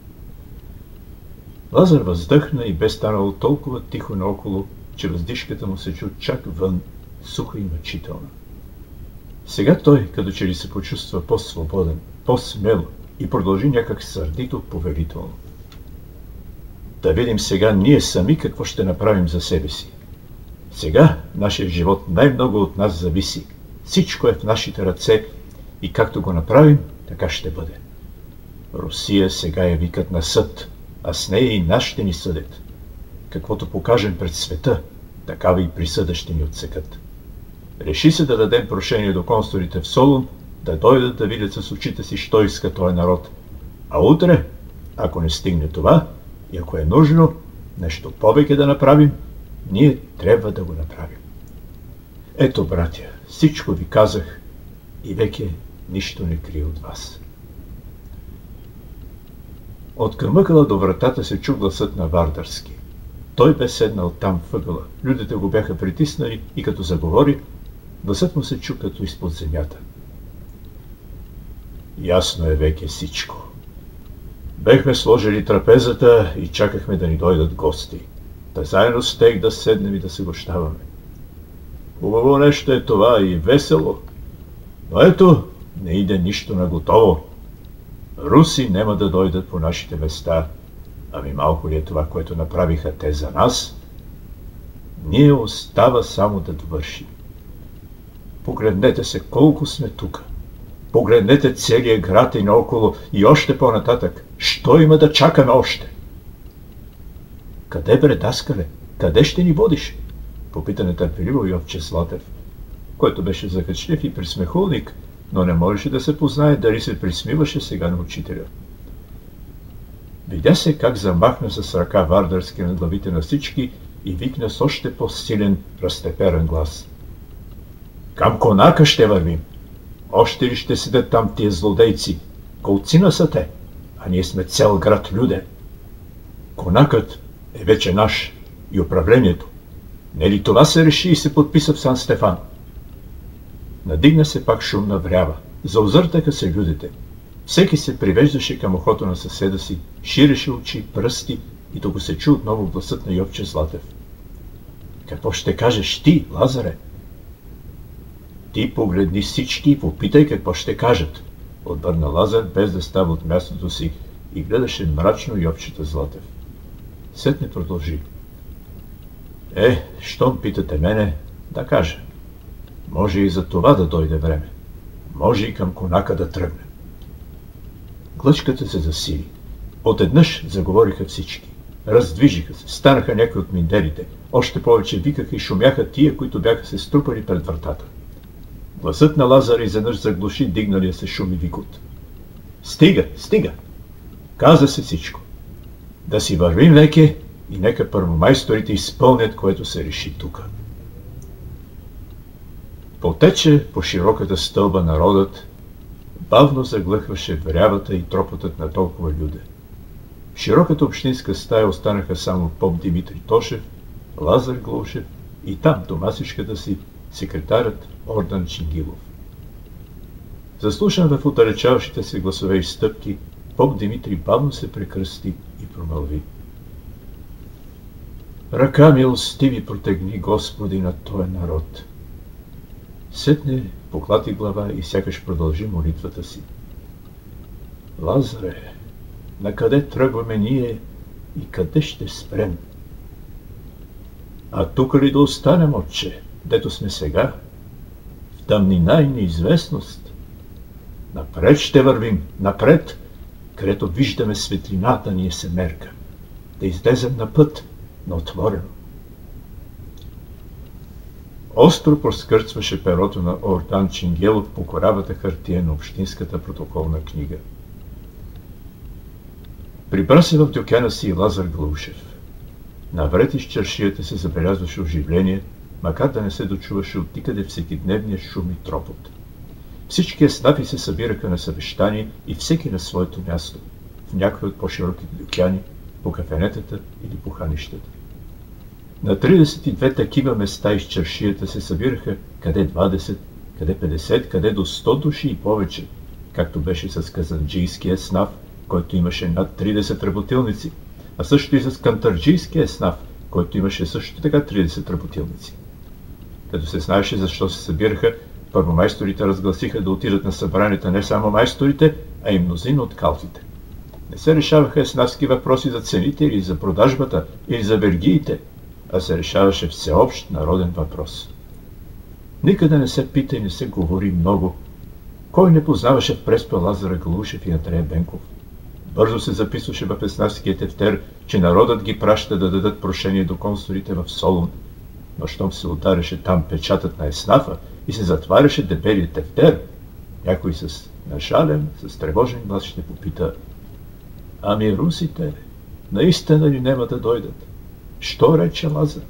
Лазар въздъхна и бе станало толкова тихо наоколо, че въздишката му се чу чак вън, суха и мъчителна. Сега той, като че ли се почувства по-свободен, по-смело и продължи някак сърдито, повелително. Да видим сега ние сами какво ще направим за себе си. Сега нашия живот най-много от нас зависи. Всичко е в нашите ръце и както го направим, така ще бъде. Русия сега я викат на съд, а с нея и нас ще ни съдят. Каквото покажем пред света, такава и присъда ще ни отсекат. Реши се да дадем прошение до консулите в Солун, да дойдат да видят с очите си, що иска този народ. А утре, ако не стигне това, и ако е нужно нещо повече да направим, ние трябва да го направим. Ето, братя, всичко ви казах и веке нищо не крие от вас. От къмъкъла до вратата се чу гласът на Вардарски. Той бе седнал там въгъла. Людите го бяха притиснали и като заговори, гласът му се чу като изпод земята. Ясно е веке всичко. Бехме сложили трапезата и чакахме да ни дойдат гости. Та заедно с тях да седнем и да се гощаваме. Хубаво нещо е това и весело. Но ето, не иде нищо на готово. Руси няма да дойдат по нашите места. Ами малко ли е това, което направиха те за нас? Ние остава само да довършим. Погледнете се колко сме тука. Погледнете целия град и наоколо и още по-нататък. Що има да чакаме още? Къде, бре, даскале? Къде ще ни водиш? Попита нетърпеливо Йовче Златев, който беше закачлив и присмехулник, но не можеше да се познае дали се присмиваше сега на учителя. Видя се как замахна с ръка Вардарски над главите на всички и викна с още по-силен, разтеперен глас. Към конака ще вървим. Още ли ще седят там тия злодейци? Колцина са те, а ние сме цял град люде. Конакът е вече наш и управлението. Не ли това се реши и се подписа в Сан Стефан? Надигна се пак шумна врява. Заозъртаха се людите. Всеки се привеждаше към ухото на съседа си, ширеше очи, пръсти и тук се чу отново гласът на Йовче Златев. Какво ще кажеш ти, Лазаре? Ти погледни всички и попитай какво ще кажат, отвърна Лазар, без да става от мястото си и гледаше мрачно Йовчета Златев. Сетне продължи. Щом питате мене, да кажа. Може и за това да дойде време. Може и към конака да тръгне. Глъчката се засили. Отеднъж заговориха всички. Раздвижиха се, станаха някои от миндерите. Още повече викаха и шумяха тия, които бяха се струпали пред вратата. Гласът на Лазар изведнъж заглуши дигналия се шум и викот. Стига, стига! Каза се всичко. Да си вървим веке и нека първомайсторите изпълнят, което се реши тука. Потече по широката стълба народът, бавно заглъхваше врявата и тропотът на толкова люде. В широката общинска стая останаха само поп Димитри Тошев, Лазар Глушев и там до масичката си секретарят Ордан Чингилов. Заслушан в отдалечаващите се гласове и стъпки, поп Димитри бавно се прекръсти и промълви. Ръка милостиви протегни, Господи, на този народ. Сетне поклати глава и сякаш продължи молитвата си. Лазаре, накъде тръгваме ние и къде ще спрем? А тук ли да останем, отче, дето сме сега? В тъмнина и неизвестност. Напред ще вървим, напред, където виждаме светлината ни се мерка. Да излезем на път, на отворено. Остро проскърцваше перото на Ордан Чингелов по коравата хартия на общинската протоколна книга. Прибра се в дюкяна си и Лазар Глаушев. Навред из чаршията се забелязваше оживление, макар да не се дочуваше от никъде всекидневния шум и тропот. Всички еснафи се събираха на съвещание и всеки на своето място, в някои от по-широките дюкяни, по кафенетата или по ханищата. На 32 такива места из чаршията се събираха къде 20, къде 50, къде до 100 души и повече, както беше с казанджийския еснаф, който имаше над 30 работилници, а също и с кантарджийския еснаф, който имаше също така 30 работилници. Като се знаеше защо се събираха, първомайсторите разгласиха да отидат на събранията не само майсторите, а и мнозина от калфите. Не се решаваха еснафски въпроси за цените или за продажбата, или за вергиите, а се решаваше всеобщ народен въпрос. Никъде не се пита и не се говори много. Кой не познаваше в Преспа Лазара Глаушев и Андрея Бенков? Бързо се записваше в еснафския тефтер, че народът ги праща да дадат прошение до консулите в Солун. Но щом се удареше там печатът на еснафа и се затваряше дебелият тефтер, някой с нашален, с тревожен глас ще попита: ами русите, наистина ли нема да дойдат? Що рече Лазар?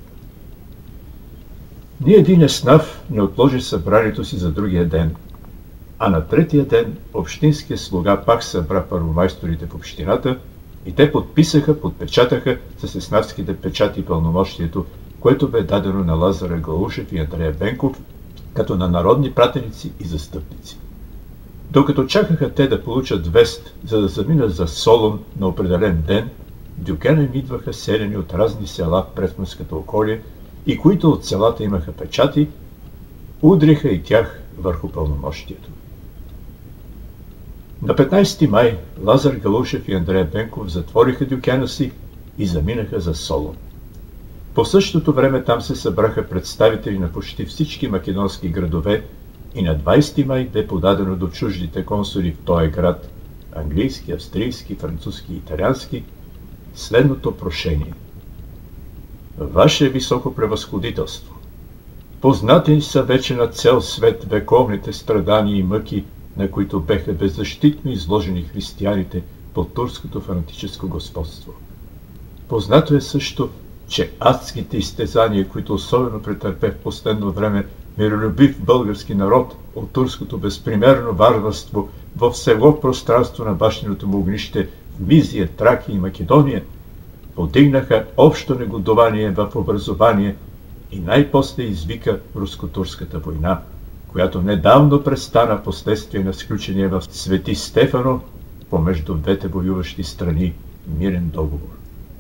Ни един еснаф не отложи събранието си за другия ден, а на третия ден общинския слуга пак събра първомайсторите в общината и те подпечатаха с еснафските печати пълномощието, което бе дадено на Лазара Глаушев и Андрея Бенков като на народни пратеници и застъпници. Докато чакаха те да получат вест, за да заминат за Солун на определен ден, в дюкяна им идваха селени от разни села в Пресманската околие и които от селата имаха печати, удриха и тях върху пълномощието. На 15 май Лазар Глаушев и Андрея Бенков затвориха дюкяна си и заминаха за Солун. По същото време там се събраха представители на почти всички македонски градове и на 20 май бе подадено до чуждите консули в този град, английски, австрийски, французски и италиански, следното прошение. Ваше високо превъзходителство, познати са вече на цел свет вековните страдания и мъки, на които беха беззащитно изложени християните под турското фанатическо господство. Познато е също, че адските изтезания, които особено претърпе в последно време миролюбив български народ от турското безпримерно варварство в село пространство на башненото му огнище в Мизия, Тракия и Македония, подигнаха общо негодование в образование и най-после извика руско-турската война, която недавно престана последствие на сключения в Свети Стефано помежду двете воюващи страни мирен договор.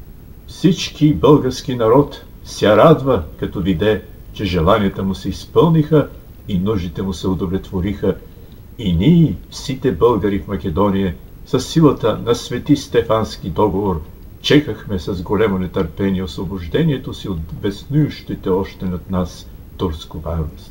Всички български народ се радва, като виде, че желанията му се изпълниха и нуждите му се удовлетвориха, и ние, всите българи в Македония, с силата на Свети Стефански договор, чекахме с големо нетърпение освобождението си от безнующите още над нас турско варварство.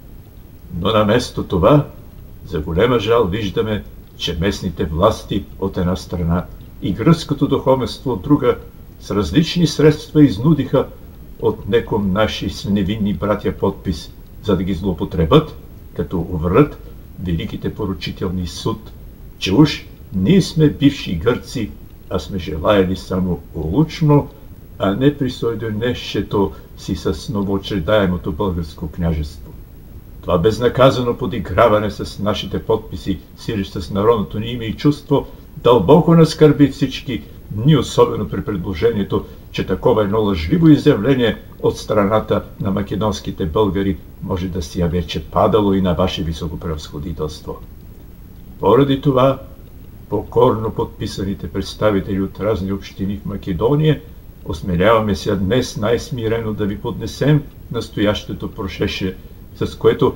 Но наместо това, за голема жал виждаме, че местните власти от една страна и гръцкото духовенство от друга с различни средства изнудиха от неком наши невинни братя подпис, за да ги злоупотребят, като уврат великите поручителни суд, че уж ние сме бивши гърци, а сме желаяли само улучно, а не присъединещето си с новоочредаемото българско княжество. Това безнаказано подиграване с нашите подписи, сиреч с народното ни име и чувство, дълбоко наскърби всички, ни особено при предложението, че такова едно лъжливо изявление от страната на македонските българи може да си вече падало и на ваше високопревъзходителство. Поради това, покорно подписаните представители от разни общини в Македония, осмеляваме се днес най-смирено да ви поднесем настоящето прошеше, с което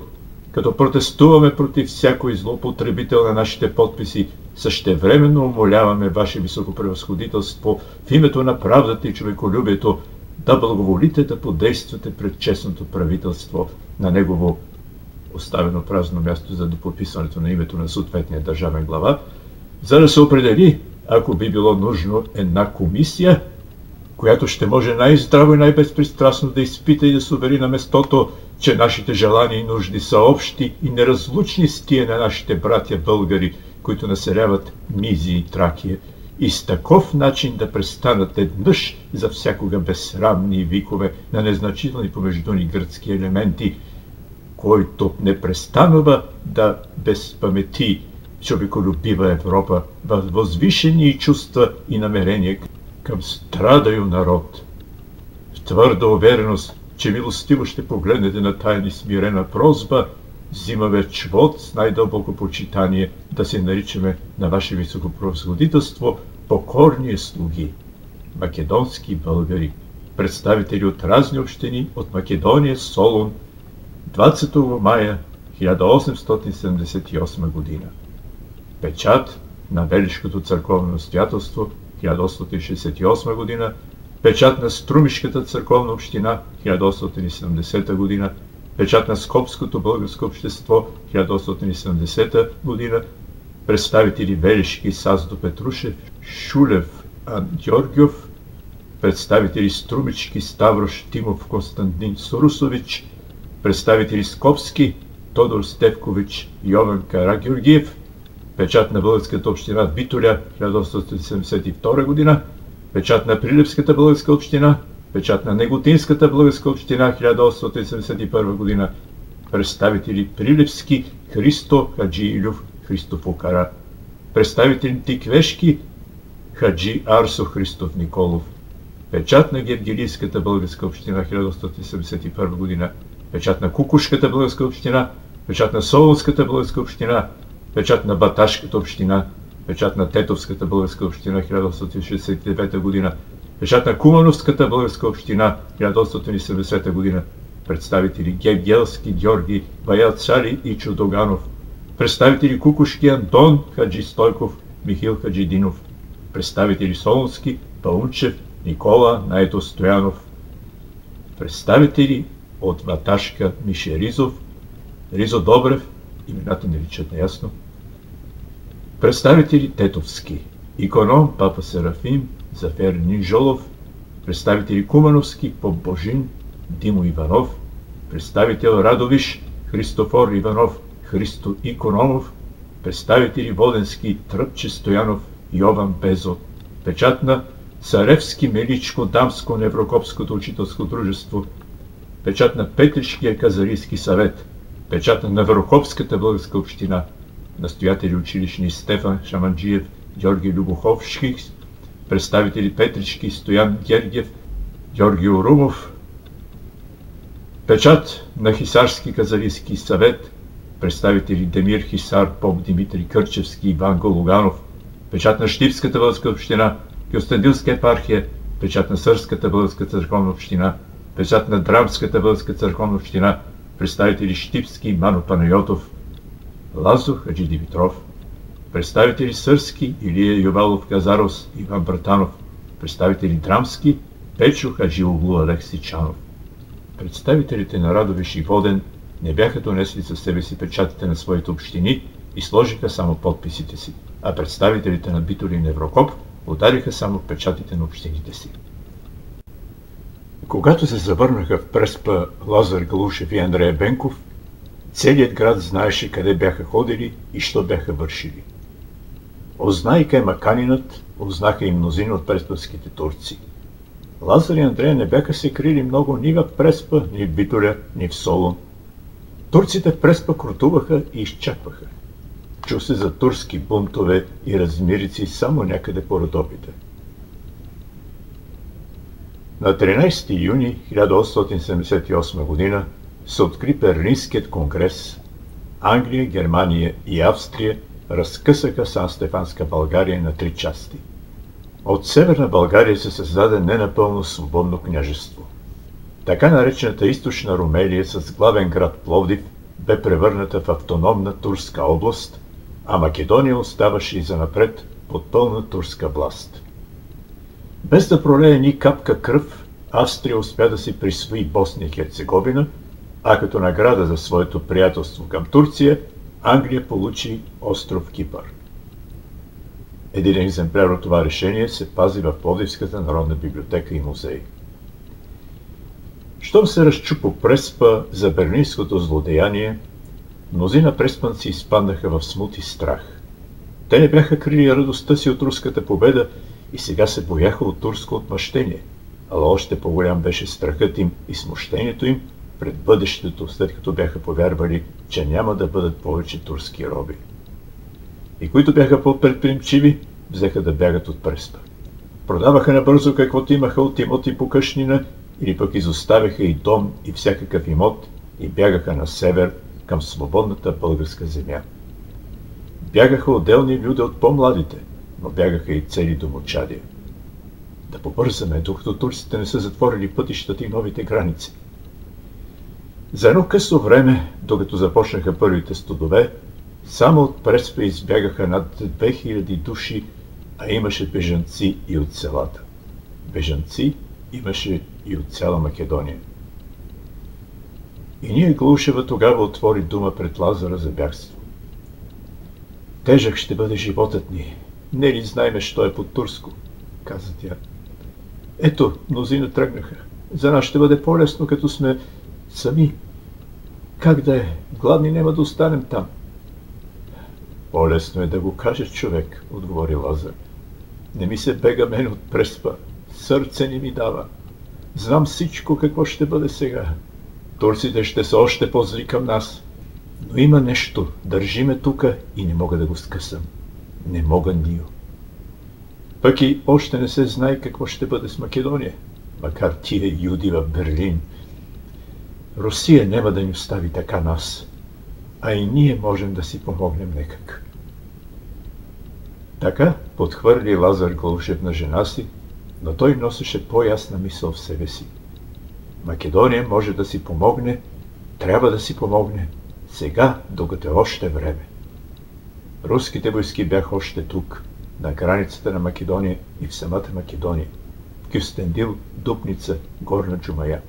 като протестуваме против всякой злоупотребител на нашите подписи, същевременно умоляваме Ваше Високопревъзходителство в името на правдата и човеколюбието да благоволите да подействате пред честното правителство на негово оставено празно място за доподписването на името на съответния държавен глава, за да се определи, ако би било нужно, една комисия, която ще може най-здраво и най-безпристрастно да изпита и да се увери на местото, че нашите желания и нужди са общи и неразлучни с тия на нашите братя българи, които населяват Мизия и Тракия, и с такъв начин да престанат еднъж за всякога безсрамни викове на незначителни помежду ни гръцки елементи, който не престанува да безпамети човеколюбива Европа в възвишени чувства и намерения към страдаю народ. В твърда увереност, че милостиво ще погледнете на тая ни смирена прозба, взимаме чвод с най-дълбоко почитание да се наричаме на Ваше Високопревъзходителство покорни слуги, македонски българи, представители от разни общини от Македония, Солун, 20 мая 1878 година. Печат на Велишкото църковно настоятелство 1868 година, печат на Струмишката църковна община 1870 година, печат на Скопското българско общество 1870 година, представители Велишки Саздо Петрушев, Шулев Георгиев, представители Струмички Ставрош Тимов Константин Сорусович, представители Скопски Тодор Стевкович Йован Карагеоргиев, печат на българската община Битоля 1872 година, печат на Прилепската българска община, печат на Неготинската българска община 1871 година, представители Прилепски Христо Хаджи Илюв Христоф Окара, представители Тиквешки Хаджи Арсо Христов Николов, печат на Гергилийската българска община 1871 година, печат на Кукушката българска община, печат на Солунската българска община, печат на Баташката община, печат на Тетовската българска община 1869 година, печат на Кумановската българска община 1870 година, представители Гевгелски Георги Баяцали и Чудоганов, представители Кукушки Антон Хаджи Стойков Михил Хаджидинов, представители Солунски Паунчев Никола Найто Стоянов, представители от Баташка Мише Ризов, Ризо Добрев, имената не личат наясно, представители Тетовски Иконом Папа Серафим Зафер Нинжолов, представители Кумановски Поп Божин Димо Иванов, представител Радовиш Христофор Иванов Христо Икономов, представители Воденски Тръпче Стоянов Йован Безо, печат на Царевски Меличко Дамско Неврокопското учителско дружество, печат на Петришкия казарийски съвет, печат на Неврокопската българска община, настоятели училищни Стефан Шаманджиев, Георги Любоховски, представители Петрички Стоян Гергев, Георги Орумов, печат на Хисарски казарийски съвет, представители Демир Хисар, Поп Димитри Кърчевски, Иван Гологанов, печат на Щипската българска община, Кюстендилска епархия, печат на Сърската българска църковна община, печат на Драмската българска църковна община, представители Щипски Мано Панайотов, Лазо Хаджи Димитров, представители Сърски Илия Ювалов Казарос Иван Братанов, представители Драмски Печо Хаджи Оглу Алексичанов. Представителите на Радовиш и Воден не бяха донесли със себе си печатите на своите общини и сложиха само подписите си, а представителите на Битоли и Неврокоп удариха само печатите на общините си. Когато се завърнаха в Преспа Лазар Галушев и Андрея Бенков, целият град знаеше къде бяха ходили и що бяха вършили. Ознайка и маканинът, узнаха и мнозина от преспавските турци. Лазар и Андрея не бяха се крили много ни в Преспа, ни в Битоля, ни в Солун. Турците в Преспа крутуваха и изчакваха. Чу се за турски бунтове и размирици само някъде по Родопите. На 13 юни 1878 година се откри Берлинският конгрес. Англия, Германия и Австрия разкъсаха Сан-Стефанска България на 3 части. От Северна България се създаде ненапълно свободно княжество. Така наречената източна Румелия с главен град Пловдив бе превърната в автономна турска област, а Македония оставаше и занапред под пълна турска власт. Без да пролее ни капка кръв, Австрия успя да си присвои Босна и Херцеговина, а като награда за своето приятелство към Турция, Англия получи остров Кипър. Един екземпляр от това решение се пази в Пловдивската народна библиотека и музей. Щом се разчупо Преспа за берлинското злодеяние, мнозина преспанци изпаднаха в смут и страх. Те не бяха крили радостта си от руската победа и сега се бояха от турско отмъщение, але още по-голям беше страхът им и смущението им пред бъдещето, след като бяха повярвали, че няма да бъдат повече турски роби. И които бяха по-предприемчиви, взеха да бягат от Преспа. Продаваха набързо каквото имаха от имоти по къщнина или пък изоставяха и дом и всякакъв имот и бягаха на север към свободната българска земя. Бягаха отделни люди от по-младите, но бягаха и цели домочадия. Да побързаме, докато турците не са затворили пътищата и новите граници. За едно късно време, докато започнаха първите студове, само от Преспа избягаха над 2000 души, а имаше бежанци и от селата. Бежанци имаше и от цяла Македония. И ние Глушева тогава отвори дума пред Лазара за бягство. Тежък ще бъде животът ни. Не ли знаеме, що е по-турско, каза тя. Ето, мнозина тръгнаха. За нас ще бъде по-лесно, като сме сами. Как да е? Гладни няма да останем там. По-лесно е да го каже човек, отговори Лазар. Не ми се бега мен от Преспа. Сърце не ми дава. Знам всичко какво ще бъде сега. Турците ще са още по-зли към нас. Но има нещо. Държиме тука и не мога да го скъсам. Не мога, Нио. Пък и още не се знае какво ще бъде с Македония. Макар тия юди в Берлин. Русия няма да ни остави така нас. А и ние можем да си помогнем некак. Така подхвърли Лазар Глушев на жена си, но той носеше по-ясна мисъл в себе си. Македония може да си помогне, трябва да си помогне, сега, докато е още време. Руските войски бяха още тук, на границата на Македония и в самата Македония, в Кюстендил, Дупница, Горна Джумая.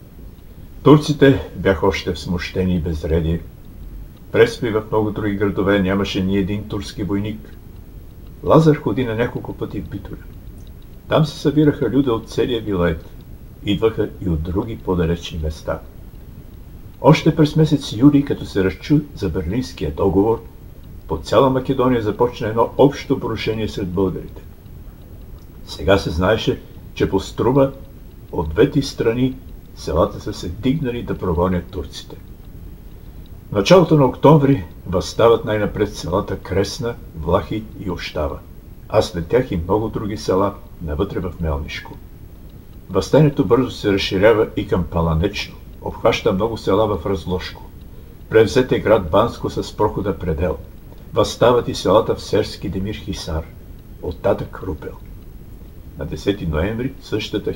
Турците бяха още в смущение и безредие. Преспа и в много други градове нямаше ни един турски войник. Лазар ходи на няколко пъти в Битоля. Там се събираха люди от целия вилайт. Идваха и от други по-далечни места. Още през месец юли, като се разчу за Берлинския договор, по цяла Македония започна едно общо порушение сред българите. Сега се знаеше, че по Струма от двете страни селата са се дигнали да прогонят турците. В началото на октомври възстават най-напред селата Кресна, Влахи и Ощава, а след тях и много други села навътре в Мелнишко. Въстанието бързо се разширява и към Паланечно, обхваща много села в Разложко. Превзете град Банско с прохода Предел. Възстават и селата в Серски, Демир, Хисар, оттатък Рупел. На 10 ноември същата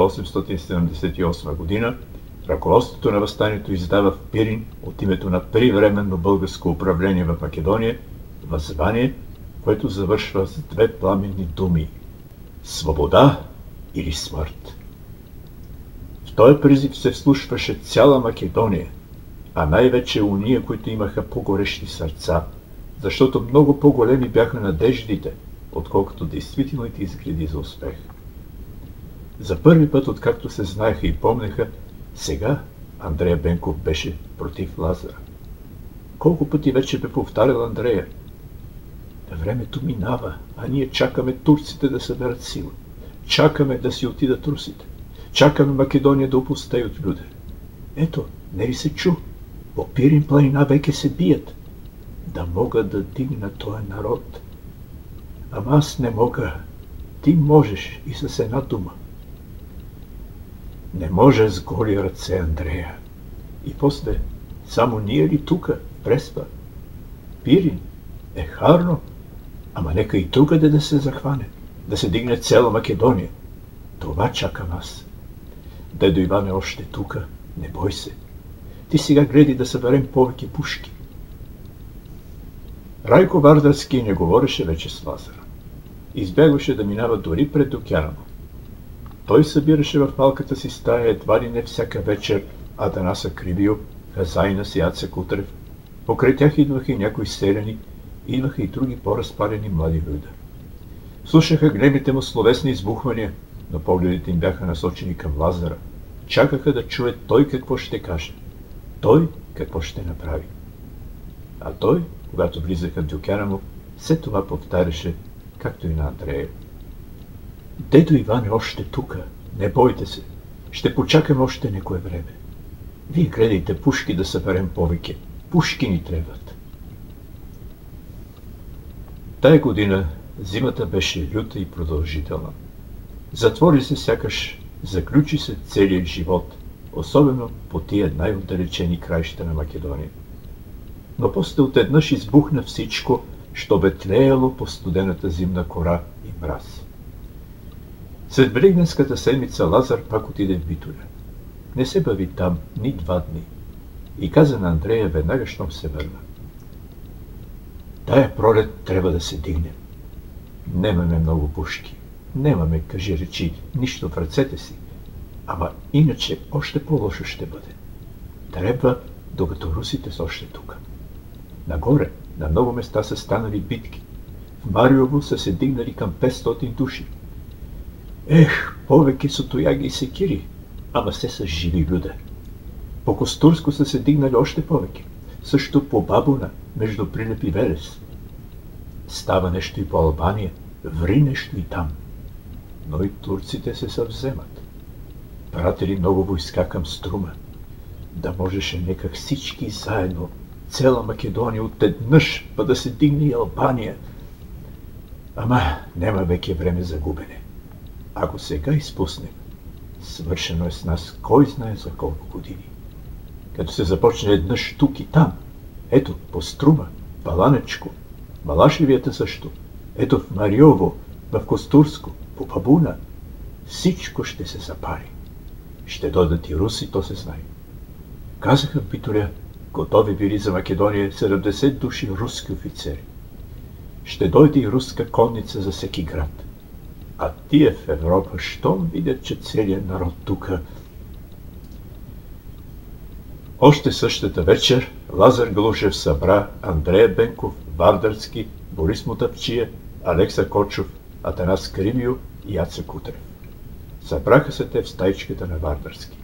1878 година ръководството на въстанието издава в Пирин от името на привременно българско управление в Македония въззвание, което завършва с две пламенни думи – свобода или смърт. В този призив се вслушваше цяла Македония, а най-вече уния, които имаха по-горещи сърца, защото много по-големи бяха надеждите, отколкото действителните изгледи за успех. За първи път, откакто се знаеха и помнеха, сега Андрея Бенков беше против Лазара. Колко пъти вече бе повтарял Андрея? Времето минава, а ние чакаме турците да съберат сила. Чакаме да си отидат русите. Чакаме Македония да опустее от люде. Ето, не ли се чу? По Пирин планина веке се бият. Да мога да дигна този народ. Ама аз не мога. Ти можеш и с една дума. Не може с голи ръце, Андрея. И после, само ние ли тука, Преспа? Пирин? Харно. Ама нека и другаде да се захване. Да се дигне цяла Македония. Това чакам аз. Дедо Иван е още тука. Не бой се. ти сега гледай да съберем повече пушки. Райко Вардарски не говореше вече с Лазар. Избягваше да минава дори пред Дукяново. Той събираше в малката си стая едва ли не всяка вечер Атанаса Кривио, хазайна си Яце Кутрев. Покрай тях идваха и някои селяни, идваха и други по-разпалени млади люди. Слушаха гневните му словесни избухвания, но погледите им бяха насочени към Лазара. Чакаха да чуят той какво ще каже, той какво ще направи. А той, когато влизаха в дюкяна му, все това повтаряше, както и на Андрея. Дедо Иван е още тука, не бойте се, ще почакаме още некое време. Вие гледайте пушки да съберем повече, пушки ни трябват. Тая година зимата беше люта и продължителна. Затвори се сякаш, заключи се целият живот, особено по тия най-отдалечени краища на Македония. Но после отеднъж избухна всичко, що бе тлеяло по студената зимна кора и мраз. След Великденската седмица Лазар пак отиде в Битоля. Не се бави там ни 2 дни и каза на Андрея веднага, щом се върна. Тая пролет трябва да се дигне. Немаме много пушки. Немаме, кажи речи, нищо в ръцете си. Ама иначе още по-лошо ще бъде. Трябва, докато русите са още тук. Нагоре, на много места са станали битки. В Мариово са се дигнали към 500 души. Ех, повеки са тояги и секири, ама се са живи люде. По Костурско са се дигнали още повеки. Също по Бабуна, между Прилеп и Велес. Става нещо и по Албания, ври нещо и там. Но и турците се съвземат. Пратили много войска към Струма. Да можеше нека всички заедно, цела Македония отеднъж, па да се дигне и Албания. Ама нема веке време за губене. Ако сега изпуснем, свършено е с нас кой знае за колко години. Като се започне еднъж тук и там, ето по Струма, Баланечко, Малашевията също, ето в Мариово, в Костурско, по Бабуна, всичко ще се запари. Ще дойдат и руси, то се знае. Казаха в Битоля, готови били за Македония 70 души руски офицери. Ще дойде и руска конница за всеки град. А тия в Европа, щом видят, че целият народ тука. Още същата вечер Лазар Галушев събра Андрея Бенков, Вардарски, Борис Мутавчия, Алекса Кочов, Атанас Кривио и Яце Кутрев. Събраха се те в стайчката на Вардарски.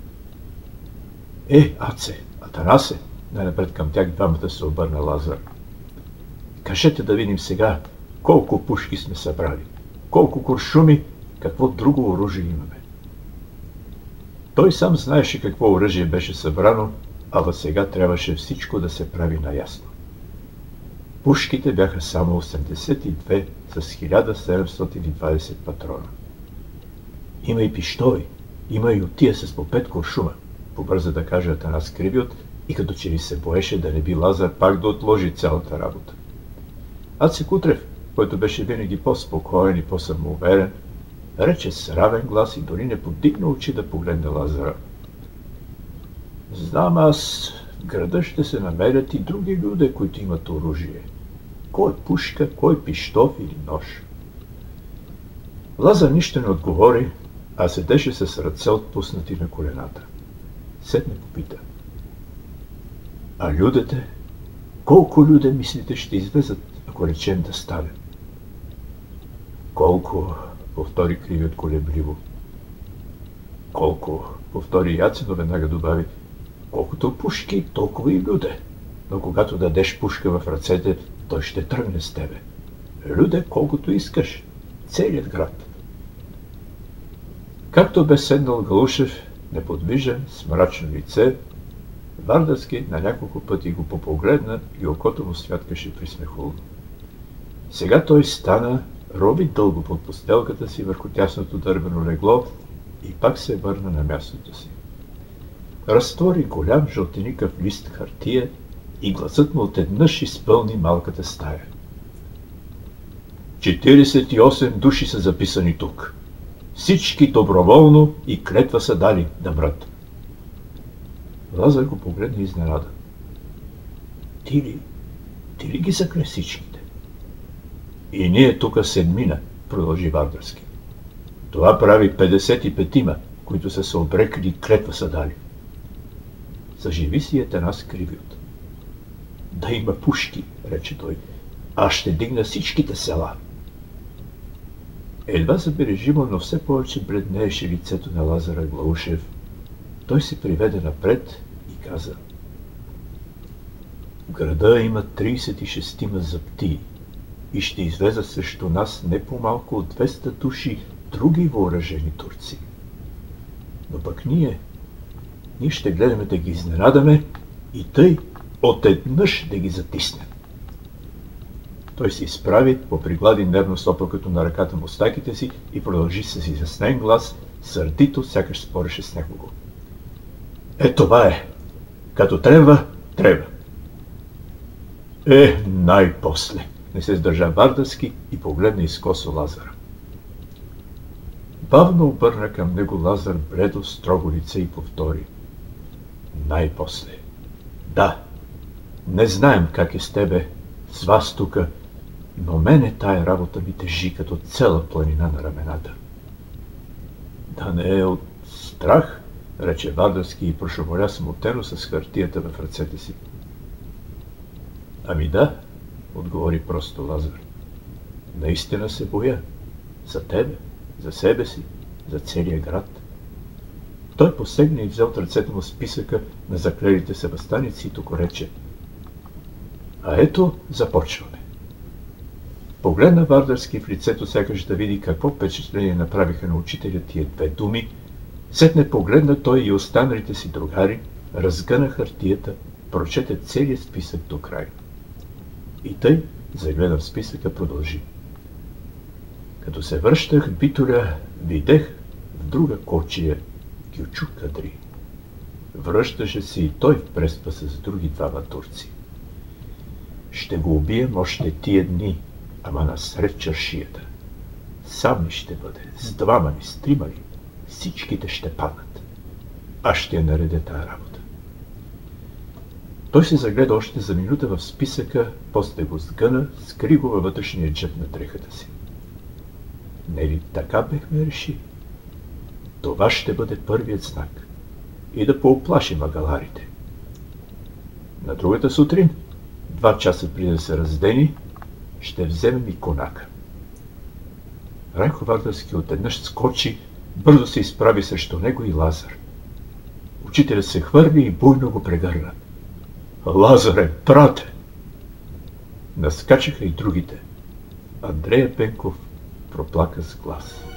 Аце, Атанасе, най-напред към тях двамата се обърна Лазар. Кажете да видим сега колко пушки сме събрали, колко куршуми, какво друго оръжие имаме. Той сам знаеше какво оръжие беше събрано, ала сега трябваше всичко да се прави наясно. Пушките бяха само 82 с 1720 патрона. Има и пищови, има и от тия с по 5 куршума, побърза да каже Атанас Кривиот и като че ли се боеше да не би Лазар пак да отложи цялата работа. Аце Кутрев, който беше винаги по-спокоен и по-самоуверен, рече с равен глас и дори не подигна очи да погледне Лазара. Знам аз, в града ще се намерят и други люди, които имат оръжие. Кой пушка, кой пищов или нож. Лазар нищо не отговори, а седеше с ръце отпуснати на колената. Седне попита. А людите? Колко люде мислите ще излезат, ако речем да стане? Колко, повтори Кривиот колебливо. Колко, повтори Яце, но веднага добави. Колкото пушки, толкова и люде. Но когато дадеш пушка в ръцете, той ще тръгне с тебе. Люде колкото искаш. Целият град. Както бе седнал Галушев, неподвижен, с мрачно лице, Вардарски на няколко пъти го попогледна и окото му святкаше присмехулно. Сега той стана, роби дълго под постелката си върху тясното дървено легло и пак се върна на мястото си. Разтвори голям жълтеникъв лист хартия и гласът му отеднъж изпълни малката стая. 48 души са записани тук. Всички доброволно и клетва са дали да мрат. Лазар го погледна изненадан. Ти ли ги закре всичките? И ние тука седмина, продължи Вардарски. Това прави 55-ма, които са се обрекли и клетва са дали. Заживи си Атанас Кривиот. Да има пушки, рече той. Аз ще дигна всичките села. Едва забележимо, но все повече бледнееше лицето на Лазар Аглаушев. Той се приведе напред и каза: в града има 36 заптии и ще излезат срещу нас не по-малко от 200 души други въоръжени турци. Но пък ние ще гледаме да ги изненадаме и тъй отеднъж да ги затиснем. Той се изправи, поприглади нервно сопълката на ръката му стаките си и продължи с изяснен глас, сърдито, сякаш спореше с някого. Това е. Като трябва, трябва. Най-после. Не се сдържа Вардарски и погледна изкосо Лазара. Бавно обърна към него Лазар бледо, строго лице и повтори. Най-после. Да, не знаем как е с тебе, с вас тука, но мене тая работа ми тежи като цяла планина на рамената. Да не е от страх, рече Вардарски и прошумоля смутено с хартията в ръцете си. Ами да, отговори просто Лазар. Наистина се боя. За тебе, за себе си, за целия град. Той посегна и взел от ръцете му списъка на заклелите себастаници и тук рече. А ето, започваме. Погледна Вардарски в лицето, сякаш да види какво впечатление направиха на учителя тия две думи. Сетне погледна той и останалите си другари, разгъна хартията, прочете целият списък до край. И тъй, загледан в списъка, продължи. Като се връщах в Битоля, видех в друга кочия Кючук Кадри. Връщаше се и той в Преспа с други двама турци. Ще го убием още тия дни, ама насред чаршията. Сам ли ще бъде, с двама ли, с трима ли, всичките ще паднат. Аз ще я наредя тая работа. Той се загледа още за минута в списъка, после го сгъна, скри го във вътрешния джеб на дрехата си. Не ли така бехме решили? Това ще бъде първият знак. И да пооплашим агаларите. На другата сутрин, 2 часа преди да се раздени, ще вземем и конака. Райко Вардарски отеднъж скочи, бързо се изправи срещу него и Лазар. Учителят се хвърли и буйно го прегърна. Лазаре, брате! Наскачаха и другите. Андрея Пенков проплака с глас.